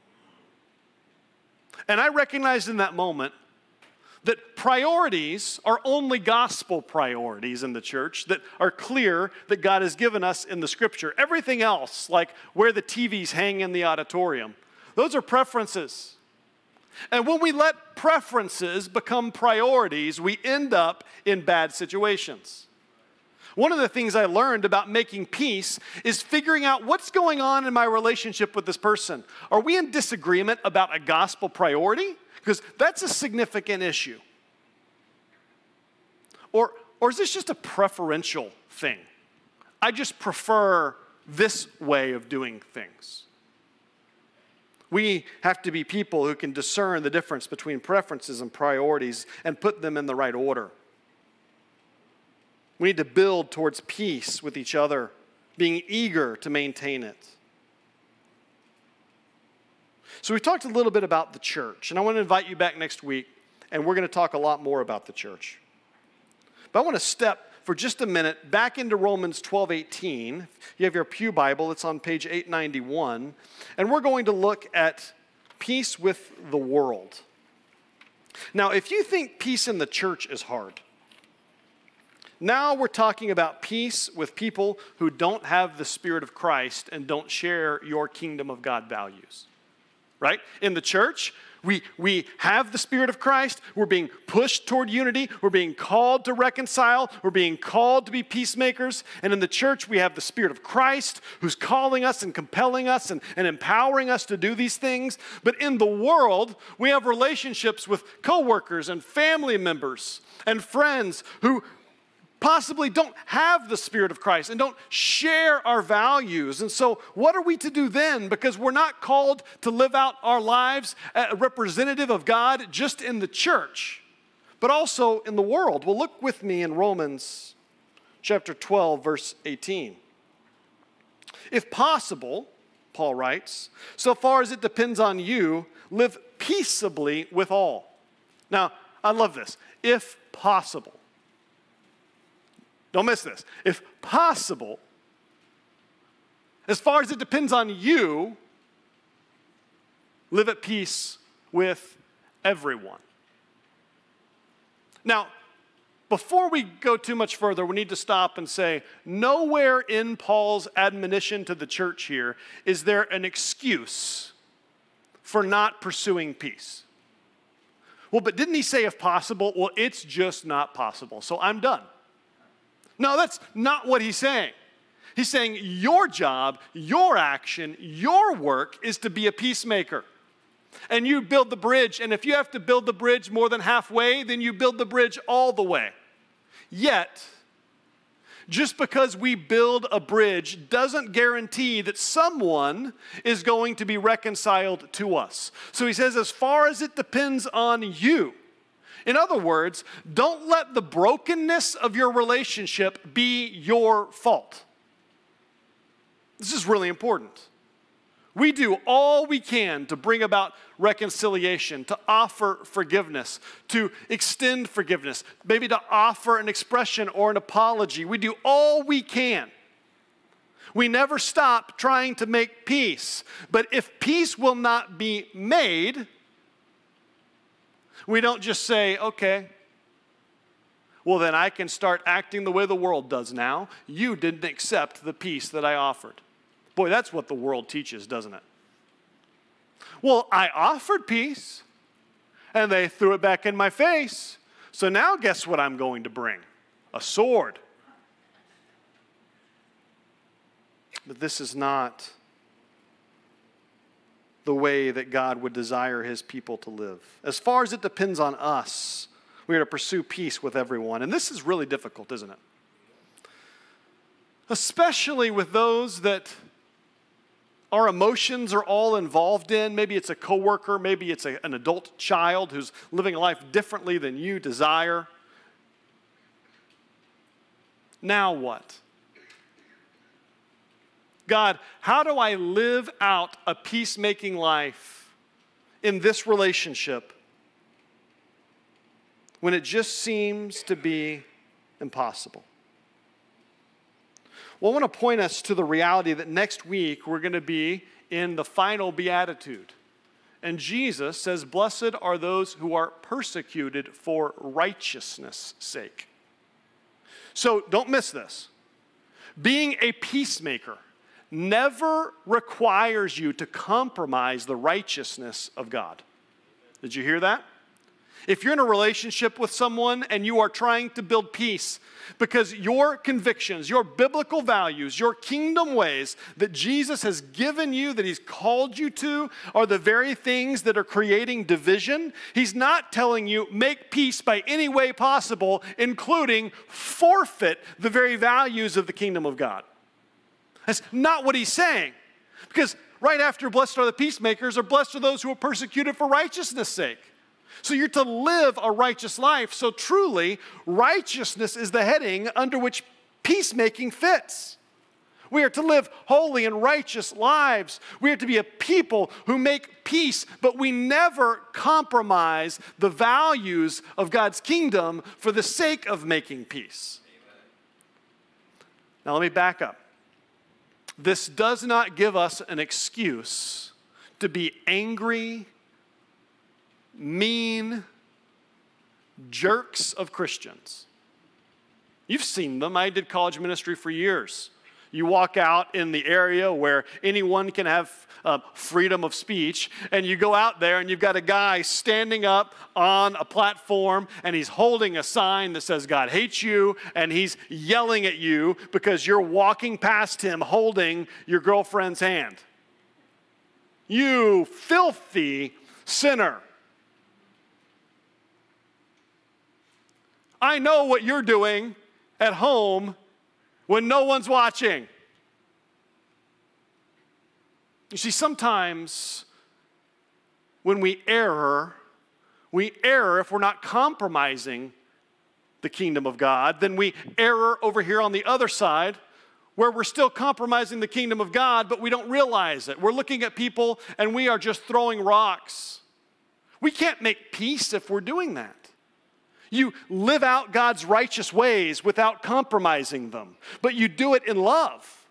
And I recognized in that moment that priorities are only gospel priorities in the church that are clear that God has given us in the scripture. Everything else, like where the TVs hang in the auditorium, those are preferences. And when we let preferences become priorities, we end up in bad situations. One of the things I learned about making peace is figuring out what's going on in my relationship with this person. Are we in disagreement about a gospel priority? Because that's a significant issue. Or is this just a preferential thing? I just prefer this way of doing things. We have to be people who can discern the difference between preferences and priorities and put them in the right order. We need to build towards peace with each other, being eager to maintain it. So we talked a little bit about the church, and I want to invite you back next week, and we're going to talk a lot more about the church. But I want to step for just a minute back into Romans 12:18. You have your Pew Bible, it's on page 891, and we're going to look at peace with the world. Now, if you think peace in the church is hard, now we're talking about peace with people who don't have the Spirit of Christ and don't share your kingdom of God values, right? In the church, we have the Spirit of Christ. We're being pushed toward unity. We're being called to reconcile. We're being called to be peacemakers. And in the church, we have the Spirit of Christ who's calling us and compelling us and empowering us to do these things. But in the world, we have relationships with coworkers and family members and friends who possibly don't have the Spirit of Christ and don't share our values. And so what are we to do then? Because we're not called to live out our lives as representative of God just in the church, but also in the world. Well, look with me in Romans chapter 12, verse 18. If possible, Paul writes, so far as it depends on you, live peaceably with all. Now, I love this. If possible. Don't miss this. If possible, as far as it depends on you, live at peace with everyone. Now, before we go too much further, we need to stop and say, nowhere in Paul's admonition to the church here is there an excuse for not pursuing peace. Well, but didn't he say if possible? Well, it's just not possible, so I'm done. No, that's not what he's saying. He's saying your job, your action, your work is to be a peacemaker. And you build the bridge, and if you have to build the bridge more than halfway, then you build the bridge all the way. Yet, just because we build a bridge doesn't guarantee that someone is going to be reconciled to us. So he says, as far as it depends on you. In other words, don't let the brokenness of your relationship be your fault. This is really important. We do all we can to bring about reconciliation, to offer forgiveness, to extend forgiveness, maybe to offer an expression or an apology. We do all we can. We never stop trying to make peace. But if peace will not be made, we don't just say, okay, well then I can start acting the way the world does now. You didn't accept the peace that I offered. Boy, that's what the world teaches, doesn't it? Well, I offered peace, and they threw it back in my face. So now guess what I'm going to bring? A sword. But this is not the way that God would desire his people to live. As far as it depends on us, we are to pursue peace with everyone. And this is really difficult, isn't it? Especially with those that our emotions are all involved in. Maybe it's a coworker, maybe it's an adult child who's living a life differently than you desire. Now what? God, how do I live out a peacemaking life in this relationship when it just seems to be impossible? Well, I want to point us to the reality that next week we're going to be in the final beatitude. And Jesus says, blessed are those who are persecuted for righteousness' sake. So don't miss this. Being a peacemaker never requires you to compromise the righteousness of God. Did you hear that? If you're in a relationship with someone and you are trying to build peace because your convictions, your biblical values, your kingdom ways that Jesus has given you, that he's called you to, are the very things that are creating division, he's not telling you make peace by any way possible, including forfeit the very values of the kingdom of God. That's not what he's saying. Because right after blessed are the peacemakers, or blessed are those who are persecuted for righteousness' sake. So you're to live a righteous life. So truly, righteousness is the heading under which peacemaking fits. We are to live holy and righteous lives. We are to be a people who make peace, but we never compromise the values of God's kingdom for the sake of making peace. Now let me back up. This does not give us an excuse to be angry mean jerks of Christians. You've seen them. I did college ministry for years. You walk out in the area where anyone can have freedom of speech, and you go out there and you've got a guy standing up on a platform and he's holding a sign that says God hates you, and he's yelling at you because you're walking past him holding your girlfriend's hand. You filthy sinner. I know what you're doing at home when no one's watching. You see, sometimes when we err if we're not compromising the kingdom of God. Then we err over here on the other side where we're still compromising the kingdom of God, but we don't realize it. We're looking at people and we are just throwing rocks. We can't make peace if we're doing that. You live out God's righteous ways without compromising them, but you do it in love.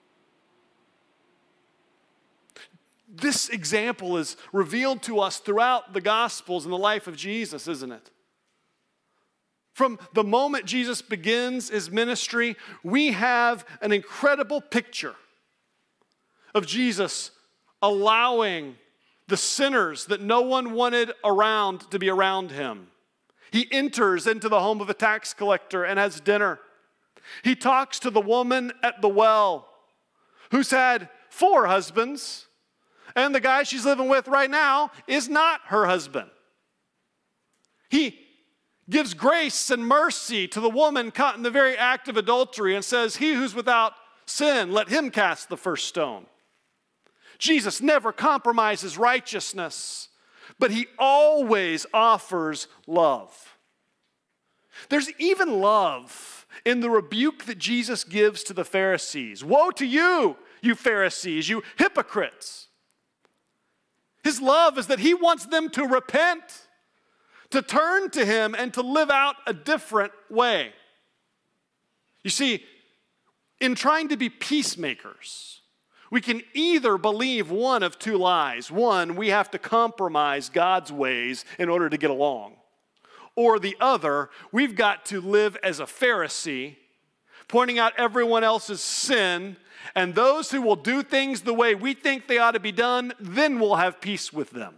This example is revealed to us throughout the Gospels and the life of Jesus, isn't it? From the moment Jesus begins his ministry, we have an incredible picture of Jesus allowing the sinners that no one wanted around to be around him. He enters into the home of a tax collector and has dinner. He talks to the woman at the well who's had 4 husbands, and the guy she's living with right now is not her husband. He gives grace and mercy to the woman caught in the very act of adultery and says, "He who's without sin, let him cast the first stone." Jesus never compromises righteousness, but he always offers love. There's even love in the rebuke that Jesus gives to the Pharisees. Woe to you, you Pharisees, you hypocrites. His love is that he wants them to repent, to turn to him, and to live out a different way. You see, in trying to be peacemakers, we can either believe one of 2 lies. One, we have to compromise God's ways in order to get along. Or the other, we've got to live as a Pharisee, pointing out everyone else's sin, and those who will do things the way we think they ought to be done, then we'll have peace with them.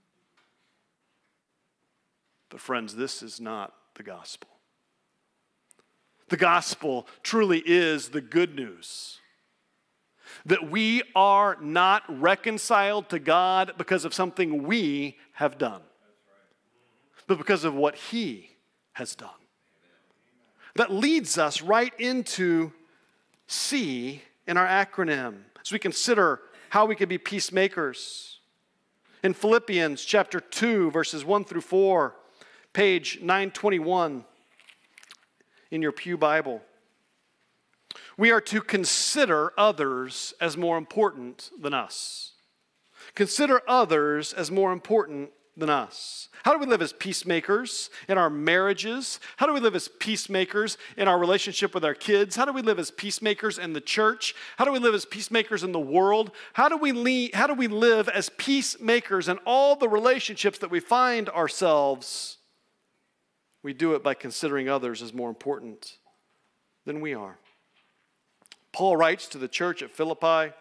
But friends, this is not the gospel. The gospel truly is the good news that we are not reconciled to God because of something we have done, but because of what he has done. That leads us right into C in our acronym as we consider how we can be peacemakers. In Philippians chapter 2, verses 1 through 4, page 921 in your Pew Bible. We are to consider others as more important than us. Consider others as more important than us. How do we live as peacemakers in our marriages? How do we live as peacemakers in our relationship with our kids? How do we live as peacemakers in the church? How do we live as peacemakers in the world? How do we live as peacemakers in all the relationships that we find ourselves? We do it by considering others as more important than we are. Paul writes to the church at Philippi,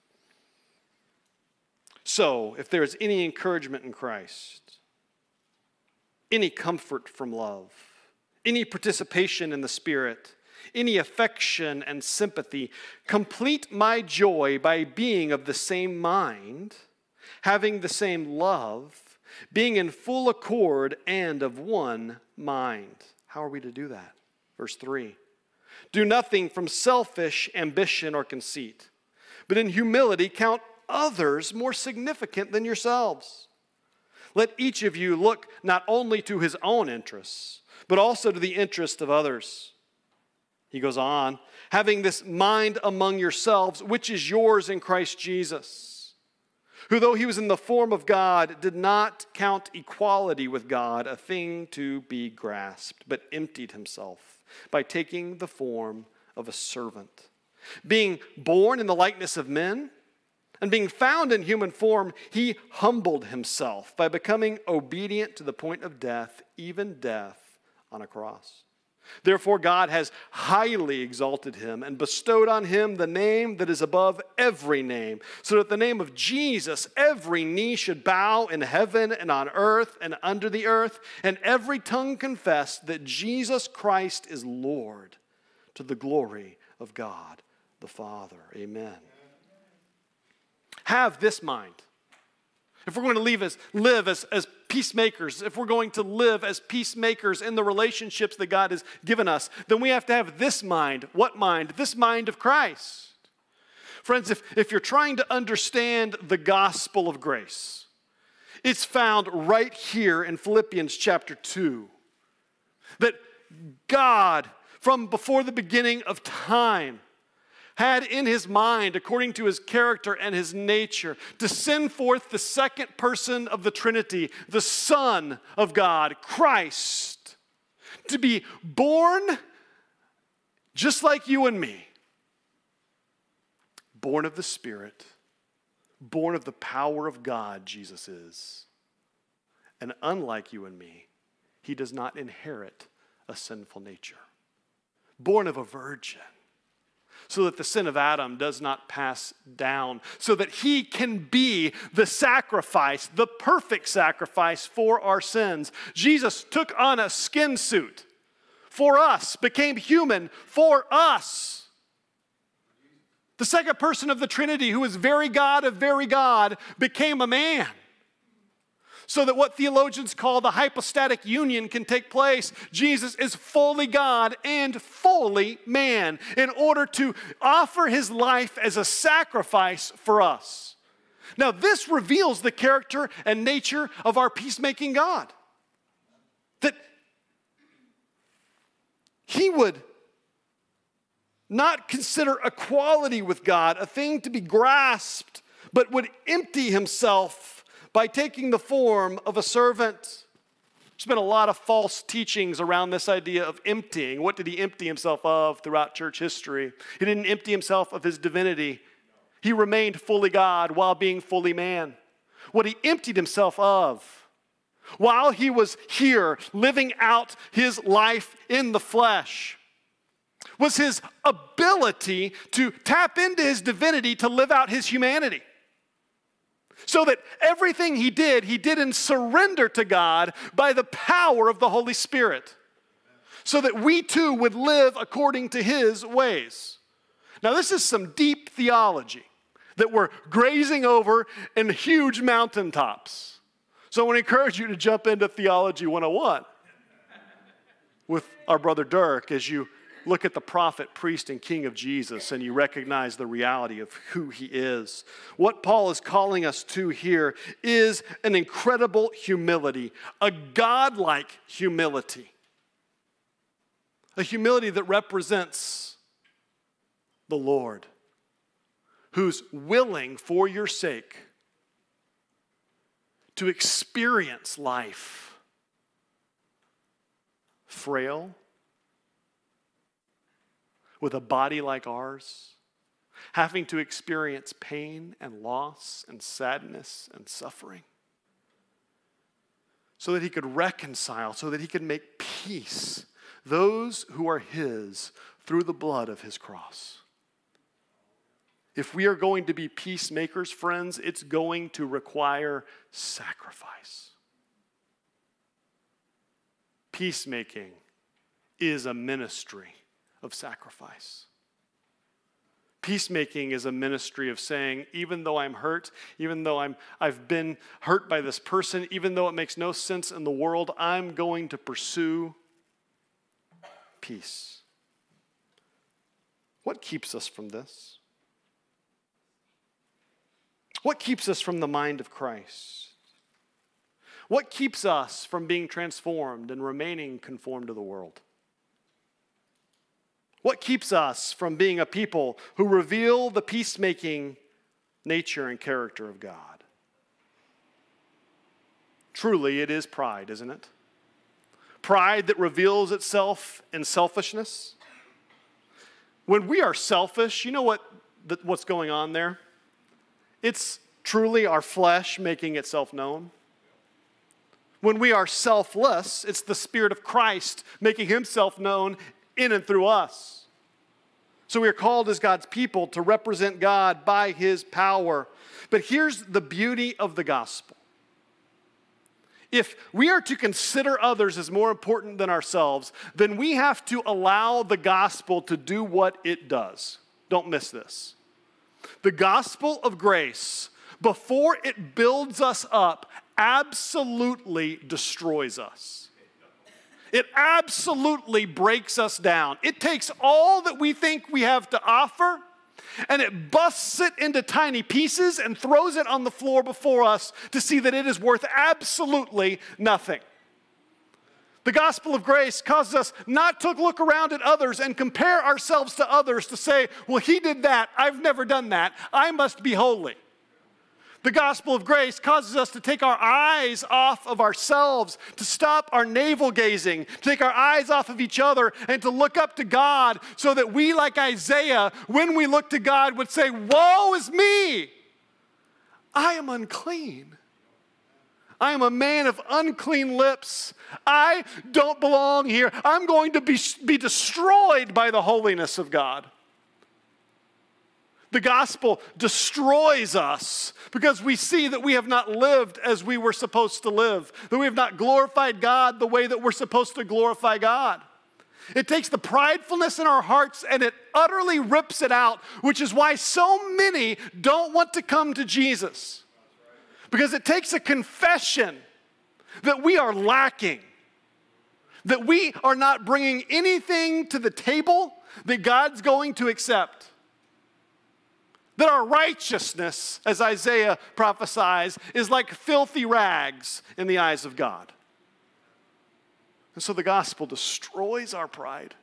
"So, if there is any encouragement in Christ, any comfort from love, any participation in the Spirit, any affection and sympathy, complete my joy by being of the same mind, having the same love, being in full accord and of one mind." How are we to do that? Verse 3. "Do nothing from selfish ambition or conceit, but in humility count others more significant than yourselves. Let each of you look not only to his own interests, but also to the interest of others." He goes on, "Having this mind among yourselves, which is yours in Christ Jesus, who though he was in the form of God, did not count equality with God a thing to be grasped, but emptied himself by taking the form of a servant, being born in the likeness of men, And being found in human form, he humbled himself by becoming obedient to the point of death, even death on a cross. Therefore, God has highly exalted him and bestowed on him the name that is above every name, so that at the name of Jesus, every knee should bow in heaven and on earth and under the earth, and every tongue confess that Jesus Christ is Lord, to the glory of God the Father. Amen. Have this mind. If we're going to live as peacemakers, if we're going to live as peacemakers in the relationships that God has given us, then we have to have this mind. What mind? This mind of Christ. Friends, if you're trying to understand the gospel of grace, it's found right here in Philippians chapter 2. That God, from before the beginning of time, had in his mind, according to his character and his nature, to send forth the second person of the Trinity, the Son of God, Christ, to be born just like you and me, born of the Spirit, born of the power of God, Jesus is. And unlike you and me, he does not inherit a sinful nature. Born of a virgin, so that the sin of Adam does not pass down, so that he can be the sacrifice, the perfect sacrifice for our sins. Jesus took on a skin suit for us, became human for us. The second person of the Trinity, who is very God of very God, became a man, so that what theologians call the hypostatic union can take place. Jesus is fully God and fully man in order to offer his life as a sacrifice for us. Now, this reveals the character and nature of our peacemaking God. That he would not consider equality with God a thing to be grasped, but would empty himself by taking the form of a servant. There's been a lot of false teachings around this idea of emptying. What did he empty himself of throughout church history? He didn't empty himself of his divinity. He remained fully God while being fully man. What he emptied himself of while he was here living out his life in the flesh was his ability to tap into his divinity to live out his humanity. So that everything he did in surrender to God by the power of the Holy Spirit. So that we too would live according to his ways. Now, this is some deep theology that we're grazing over in huge mountaintops. So I want to encourage you to jump into Theology 101 with our brother Dirk as you look at the prophet, priest, and king of Jesus, and you recognize the reality of who he is. What Paul is calling us to here is an incredible humility, a godlike humility, a humility that represents the Lord, who's willing for your sake to experience life frail, with a body like ours, having to experience pain and loss and sadness and suffering, so that he could reconcile, so that he could make peace those who are his through the blood of his cross. If we are going to be peacemakers, friends, it's going to require sacrifice. Peacemaking is a ministry of sacrifice. Peacemaking is a ministry of saying, even though I'm hurt, even though I've been hurt by this person, even though it makes no sense in the world, I'm going to pursue peace. What keeps us from this? What keeps us from the mind of Christ? What keeps us from being transformed and remaining conformed to the world? What keeps us from being a people who reveal the peacemaking nature and character of God? Truly, it is pride, isn't it? Pride that reveals itself in selfishness. When we are selfish, you know what's going on there? it's truly our flesh making itself known. When we are selfless, it's the Spirit of Christ making himself known in and through us. So we are called as God's people to represent God by his power. But here's the beauty of the gospel. If we are to consider others as more important than ourselves, then we have to allow the gospel to do what it does. Don't miss this. The gospel of grace, before it builds us up, absolutely destroys us. It absolutely breaks us down. It takes all that we think we have to offer, and it busts it into tiny pieces and throws it on the floor before us to see that it is worth absolutely nothing. The gospel of grace causes us not to look around at others and compare ourselves to others to say, well, he did that, I've never done that, I must be holy. The gospel of grace causes us to take our eyes off of ourselves, to stop our navel gazing, to take our eyes off of each other, and to look up to God so that we, like Isaiah, when we look to God, would say, woe is me! I am unclean. I am a man of unclean lips. I don't belong here. I'm going to be destroyed by the holiness of God. The gospel destroys us because we see that we have not lived as we were supposed to live, that we have not glorified God the way that we're supposed to glorify God. It takes the pridefulness in our hearts and it utterly rips it out, which is why so many don't want to come to Jesus. Because it takes a confession that we are lacking, that we are not bringing anything to the table that God's going to accept. That our righteousness, as Isaiah prophesies, is like filthy rags in the eyes of God. And so the gospel destroys our pride.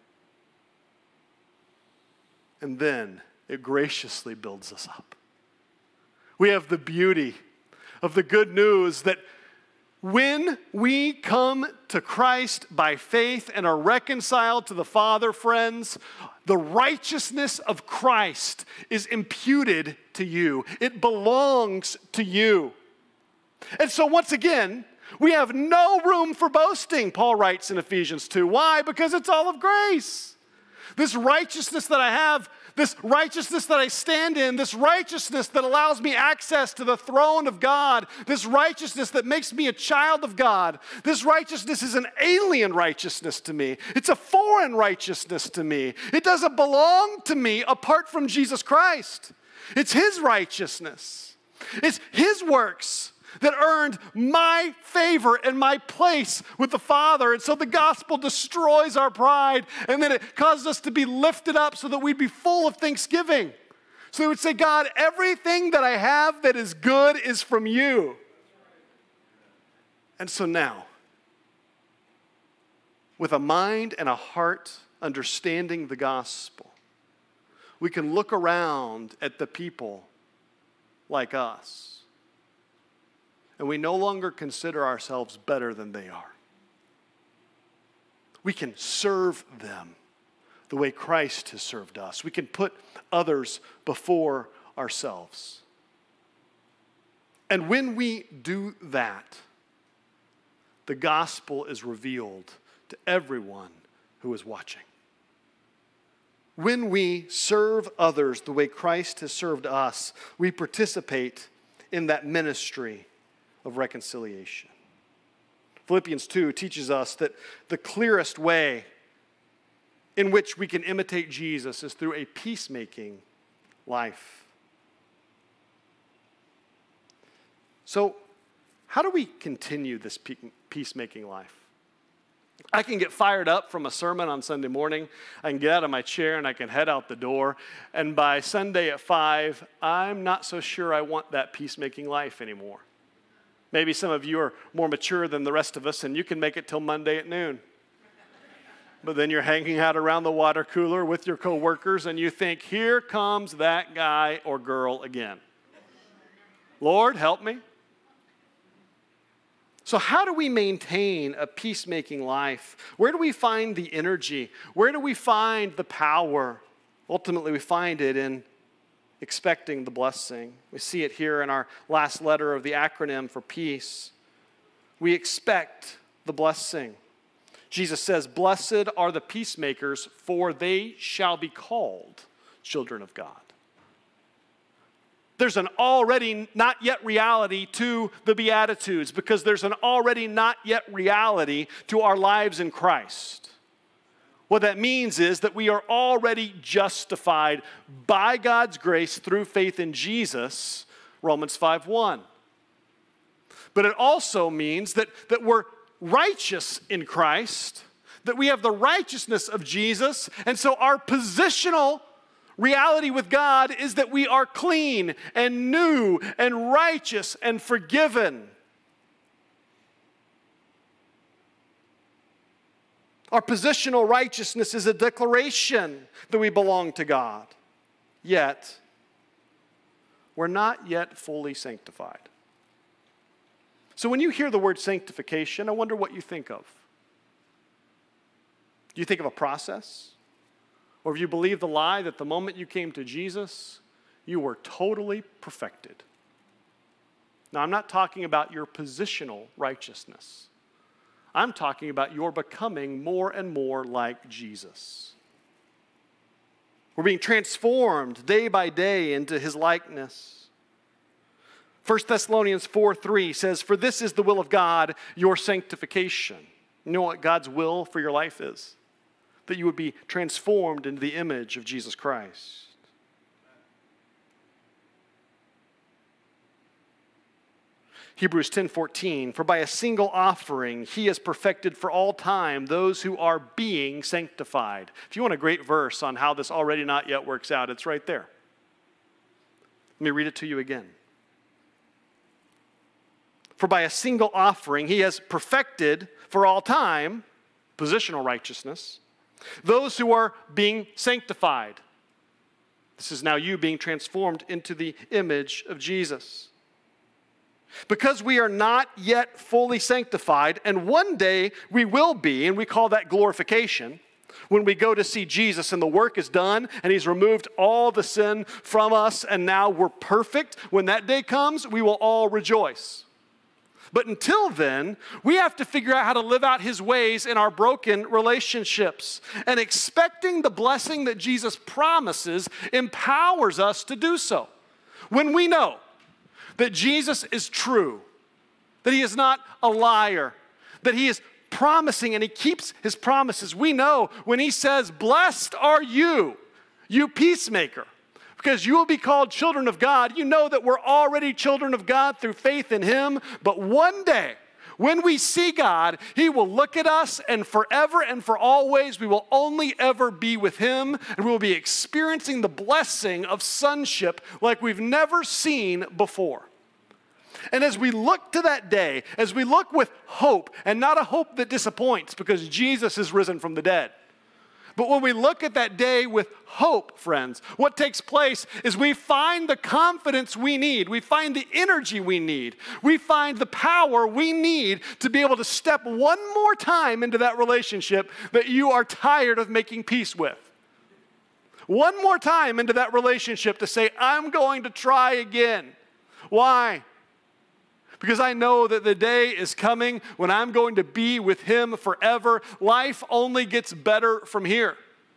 And then it graciously builds us up. We have the beauty of the good news that when we come to Christ by faith and are reconciled to the Father, friends, the righteousness of Christ is imputed to you. It belongs to you. And so once again, we have no room for boasting, Paul writes in Ephesians 2. Why? Because it's all of grace. This righteousness that I have, this righteousness that I stand in, this righteousness that allows me access to the throne of God, this righteousness that makes me a child of God, this righteousness is an alien righteousness to me. It's a foreign righteousness to me. It doesn't belong to me apart from Jesus Christ. It's his righteousness. It's his works that earned my favor and my place with the Father. And so the gospel destroys our pride, and then it causes us to be lifted up so that we'd be full of thanksgiving. So we would say, God, everything that I have that is good is from you. And so now, with a mind and a heart understanding the gospel, we can look around at the people like us. And we no longer consider ourselves better than they are. We can serve them the way Christ has served us. We can put others before ourselves. And when we do that, the gospel is revealed to everyone who is watching. When we serve others the way Christ has served us, we participate in that ministry of reconciliation. Philippians 2 teaches us that the clearest way in which we can imitate Jesus is through a peacemaking life. So, how do we continue this peacemaking life? I can get fired up from a sermon on Sunday morning. I can get out of my chair and I can head out the door. And by Sunday at 5, I'm not so sure I want that peacemaking life anymore. Maybe some of you are more mature than the rest of us, and you can make it till Monday at noon. But then you're hanging out around the water cooler with your coworkers, and you think, here comes that guy or girl again. Lord, help me. So how do we maintain a peacemaking life? Where do we find the energy? Where do we find the power? Ultimately, we find it in expecting the blessing. We see it here in our last letter of the acronym for peace. We expect the blessing. Jesus says, "Blessed are the peacemakers, for they shall be called children of God." There's an already not yet reality to the Beatitudes because there's an already not yet reality to our lives in Christ. What that means is that we are already justified by God's grace through faith in Jesus, Romans 5:1. But it also means that we're righteous in Christ, that we have the righteousness of Jesus, and so our positional reality with God is that we are clean and new and righteous and forgiven. Our positional righteousness is a declaration that we belong to God. Yet, we're not yet fully sanctified. So when you hear the word sanctification, I wonder what you think of. Do you think of a process? Or do you believe the lie that the moment you came to Jesus, you were totally perfected? Now, I'm not talking about your positional righteousness. I'm talking about your becoming more and more like Jesus. We're being transformed day by day into his likeness. 1 Thessalonians 4:3 says, "For this is the will of God, your sanctification." You know what God's will for your life is? That you would be transformed into the image of Jesus Christ. Hebrews 10:14, "For by a single offering he has perfected for all time those who are being sanctified." If you want a great verse on how this already not yet works out, it's right there. Let me read it to you again. "For by a single offering he has perfected for all time," positional righteousness, "those who are being sanctified." This is now you being transformed into the image of Jesus. Because we are not yet fully sanctified, and one day we will be, and we call that glorification, when we go to see Jesus and the work is done and he's removed all the sin from us and now we're perfect. When that day comes, we will all rejoice. But until then, we have to figure out how to live out his ways in our broken relationships. And expecting the blessing that Jesus promises empowers us to do so. When we know that Jesus is true, that he is not a liar, that he is promising and he keeps his promises. We know when he says, "Blessed are you, you peacemaker, because you will be called children of God." You know that we're already children of God through faith in him. But one day, when we see God, he will look at us, and forever and for always, we will only ever be with him, and we will be experiencing the blessing of sonship like we've never seen before. And as we look to that day, as we look with hope, and not a hope that disappoints because Jesus is risen from the dead, but when we look at that day with hope, friends, what takes place is we find the confidence we need. We find the energy we need. We find the power we need to be able to step one more time into that relationship that you are tired of making peace with. One more time into that relationship to say, "I'm going to try again." Why? Because I know that the day is coming when I'm going to be with him forever. Life only gets better from here.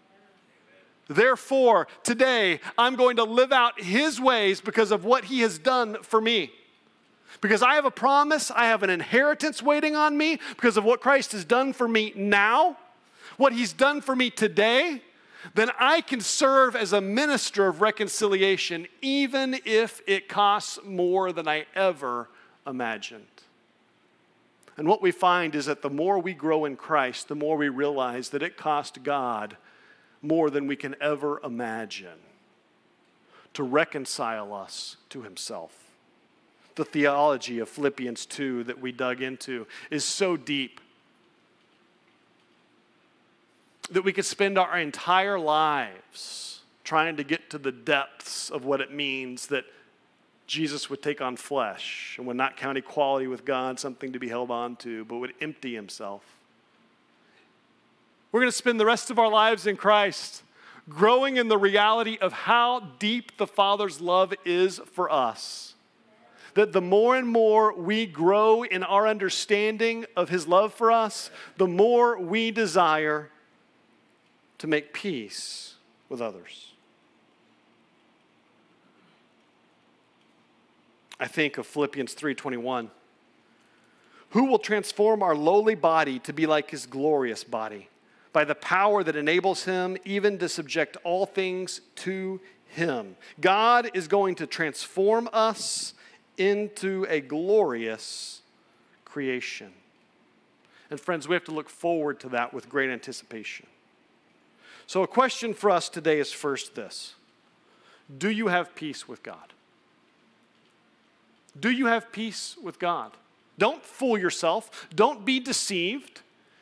Therefore, today, I'm going to live out his ways because of what he has done for me. Because I have a promise, I have an inheritance waiting on me because of what Christ has done for me now, what he's done for me today, then I can serve as a minister of reconciliation even if it costs more than I ever imagined. And what we find is that the more we grow in Christ, the more we realize that it cost God more than we can ever imagine to reconcile us to himself. The theology of Philippians 2 that we dug into is so deep that we could spend our entire lives trying to get to the depths of what it means that Jesus would take on flesh and would not count equality with God something to be held on to, but would empty himself. We're going to spend the rest of our lives in Christ growing in the reality of how deep the Father's love is for us. That the more and more we grow in our understanding of his love for us, the more we desire to make peace with others. I think of Philippians 3:21. Who will transform our lowly body to be like his glorious body by the power that enables him even to subject all things to him? God is going to transform us into a glorious creation. And friends, we have to look forward to that with great anticipation. So a question for us today is first this: do you have peace with God? Do you have peace with God? Don't fool yourself. Don't be deceived.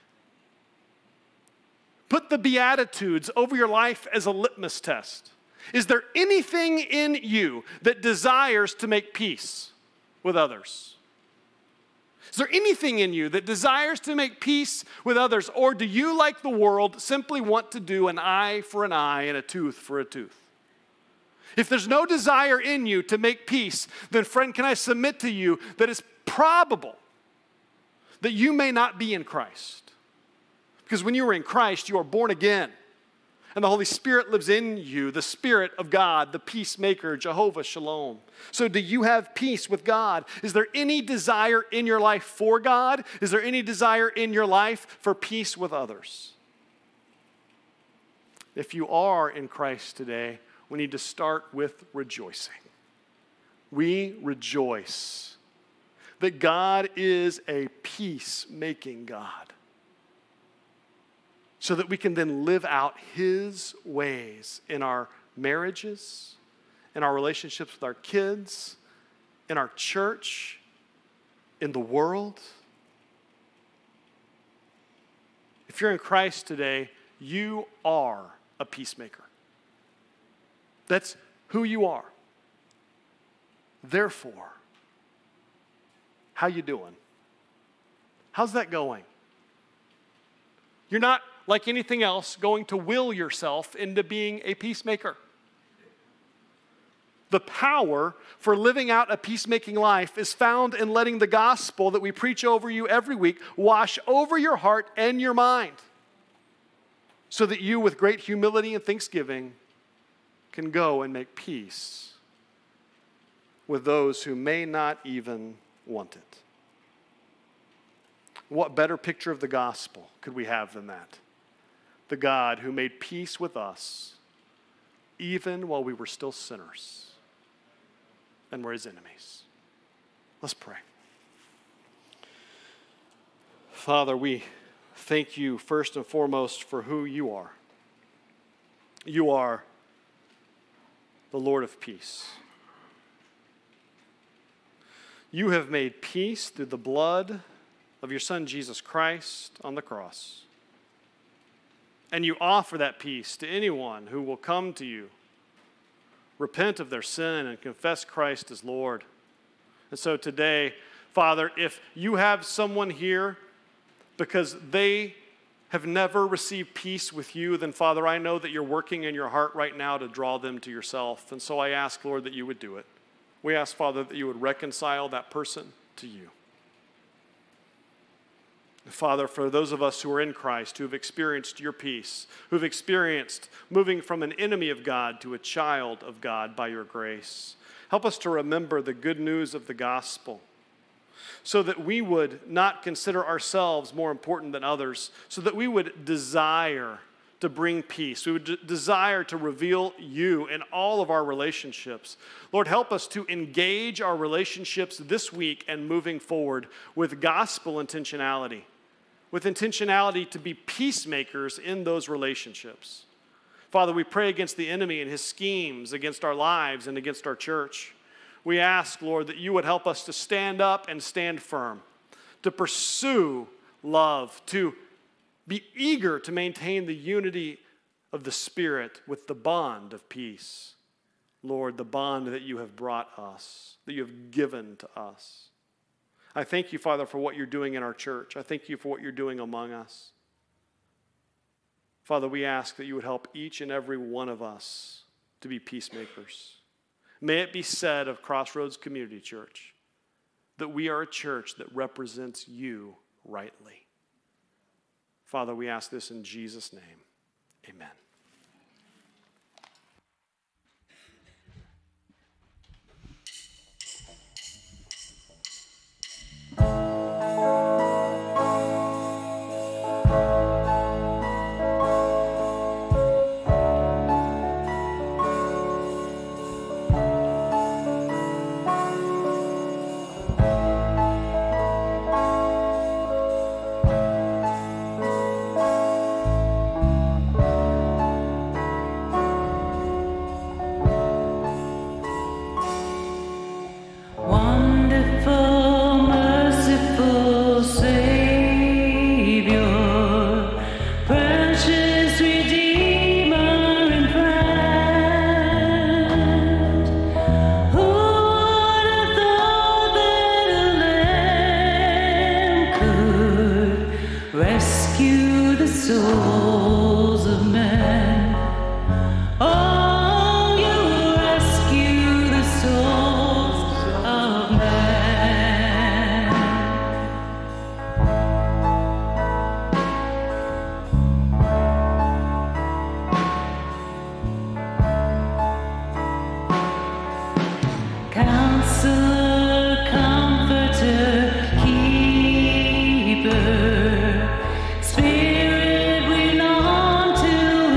Put the Beatitudes over your life as a litmus test. Is there anything in you that desires to make peace with others? Is there anything in you that desires to make peace with others? Or do you, like the world, simply want to do an eye for an eye and a tooth for a tooth? If there's no desire in you to make peace, then friend, can I submit to you that it's probable that you may not be in Christ. Because when you are in Christ, you are born again. And the Holy Spirit lives in you, the Spirit of God, the peacemaker, Jehovah Shalom. So do you have peace with God? Is there any desire in your life for God? Is there any desire in your life for peace with others? If you are in Christ today, we need to start with rejoicing. We rejoice that God is a peacemaking God, so that we can then live out his ways in our marriages, in our relationships with our kids, in our church, in the world. If you're in Christ today, you are a peacemaker. That's who you are. Therefore, how you doing? How's that going? You're not, like anything else, going to will yourself into being a peacemaker. The power for living out a peacemaking life is found in letting the gospel that we preach over you every week wash over your heart and your mind, so that you, with great humility and thanksgiving, can go and make peace with those who may not even want it. What better picture of the gospel could we have than that? The God who made peace with us even while we were still sinners and were his enemies. Let's pray. Father, we thank you first and foremost for who you are. You are the Lord of peace. You have made peace through the blood of your Son, Jesus Christ, on the cross. And you offer that peace to anyone who will come to you, repent of their sin, and confess Christ as Lord. And so today, Father, if you have someone here because they have never received peace with you, then Father, I know that you're working in your heart right now to draw them to yourself. And so I ask, Lord, that you would do it. We ask, Father, that you would reconcile that person to you. Father, for those of us who are in Christ, who have experienced your peace, who have experienced moving from an enemy of God to a child of God by your grace, help us to remember the good news of the gospel, so that we would not consider ourselves more important than others, so that we would desire to bring peace. We would desire to reveal you in all of our relationships. Lord, help us to engage our relationships this week and moving forward with gospel intentionality, with intentionality to be peacemakers in those relationships. Father, we pray against the enemy and his schemes against our lives and against our church. We ask, Lord, that you would help us to stand up and stand firm, to pursue love, to be eager to maintain the unity of the Spirit with the bond of peace. Lord, the bond that you have brought us, that you have given to us. I thank you, Father, for what you're doing in our church. I thank you for what you're doing among us. Father, we ask that you would help each and every one of us to be peacemakers. May it be said of Crossroads Community Church that we are a church that represents you rightly. Father, we ask this in Jesus' name. Amen. Wonderful, merciful Savior, precious Redeemer and friend, who would have thought that a lamb could rescue the souls of men? Oh, you rescue the souls of men. Counselor, comforter, keeper, Spirit we long to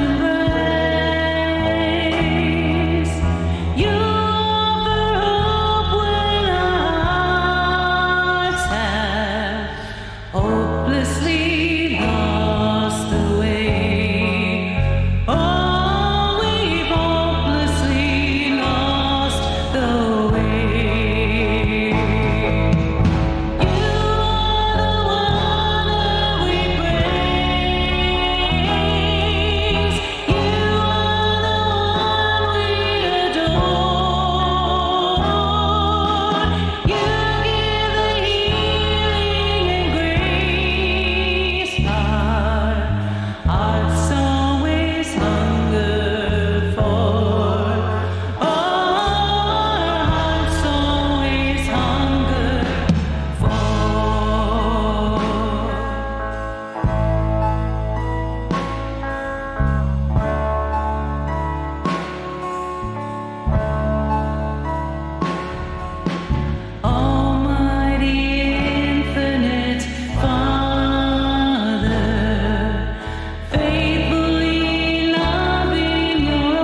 embrace. You offer hope when our hearts have hopelessly lost the way. Oh, we've hopelessly lost the way. You are the one that we praise. You are the one we adore. You give the healing and grace. Our hearts always hunger for. Oh, our hearts always hunger for. Almighty, infinite Father, faithfully loving your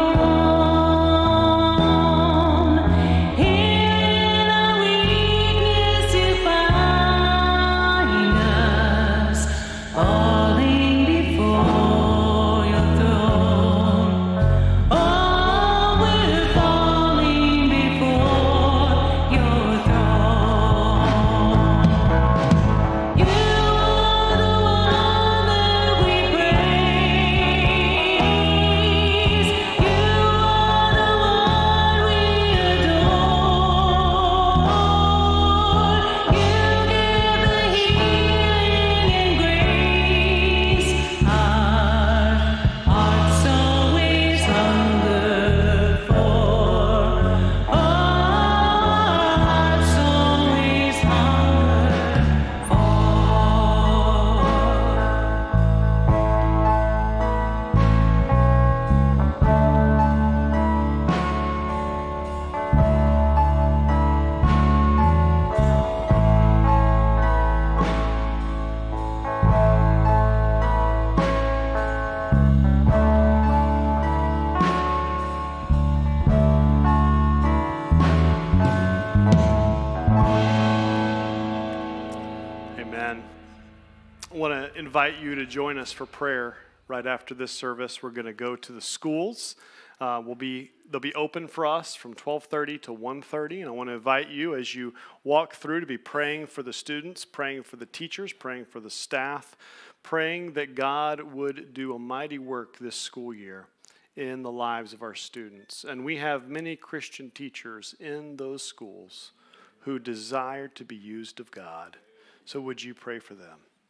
own. Here in our weakness you find us, falling before your throne. Oh, we're falling before your throne. You are the one that we praise. You are the one we adore. You give the healing and grace. Our hearts always hunger for. Oh, our hearts always hunger for. Amen. I want to invite you to join us for prayer right after this service. We're going to go to the schools. They'll be open for us from 12:30 to 1:30, and I want to invite you as you walk through to be praying for the students, praying for the teachers, praying for the staff, praying that God would do a mighty work this school year in the lives of our students. And we have many Christian teachers in those schools who desire to be used of God. So would you pray for them?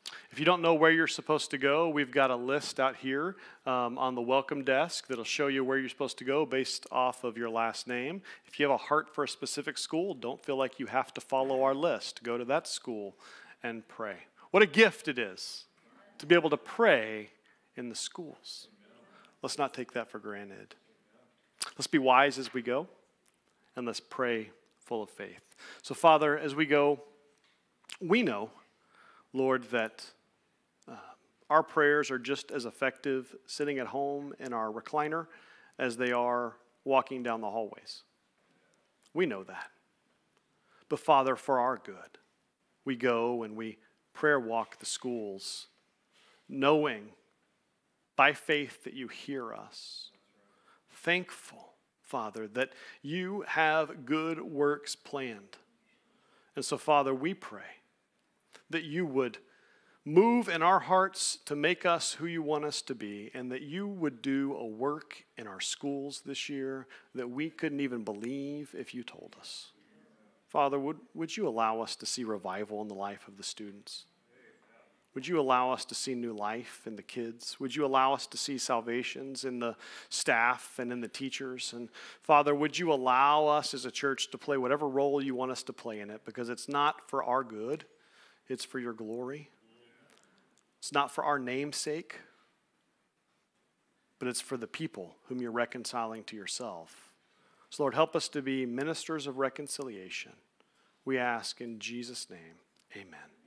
If you don't know where you're supposed to go, we've got a list out here on the welcome desk that'll show you where you're supposed to go based off of your last name. If you have a heart for a specific school, don't feel like you have to follow our list. Go to that school and pray. What a gift it is to be able to pray in the schools. Let's not take that for granted. Let's be wise as we go, and let's pray full of faith. So, Father, as we go, we know, Lord, that our prayers are just as effective sitting at home in our recliner as they are walking down the hallways. We know that. But Father, for our good, we go and we prayer walk the schools, knowing by faith that you hear us. Thankful, Father, that you have good works planned. And so, Father, we pray that you would move in our hearts to make us who you want us to be, and that you would do a work in our schools this year that we couldn't even believe if you told us. Father, would you allow us to see revival in the life of the students? Would you allow us to see new life in the kids? Would you allow us to see salvations in the staff and in the teachers? And Father, would you allow us as a church to play whatever role you want us to play in it, because it's not for our good, it's for your glory. It's not for our namesake, but it's for the people whom you're reconciling to yourself. So Lord, help us to be ministers of reconciliation. We ask in Jesus' name, amen.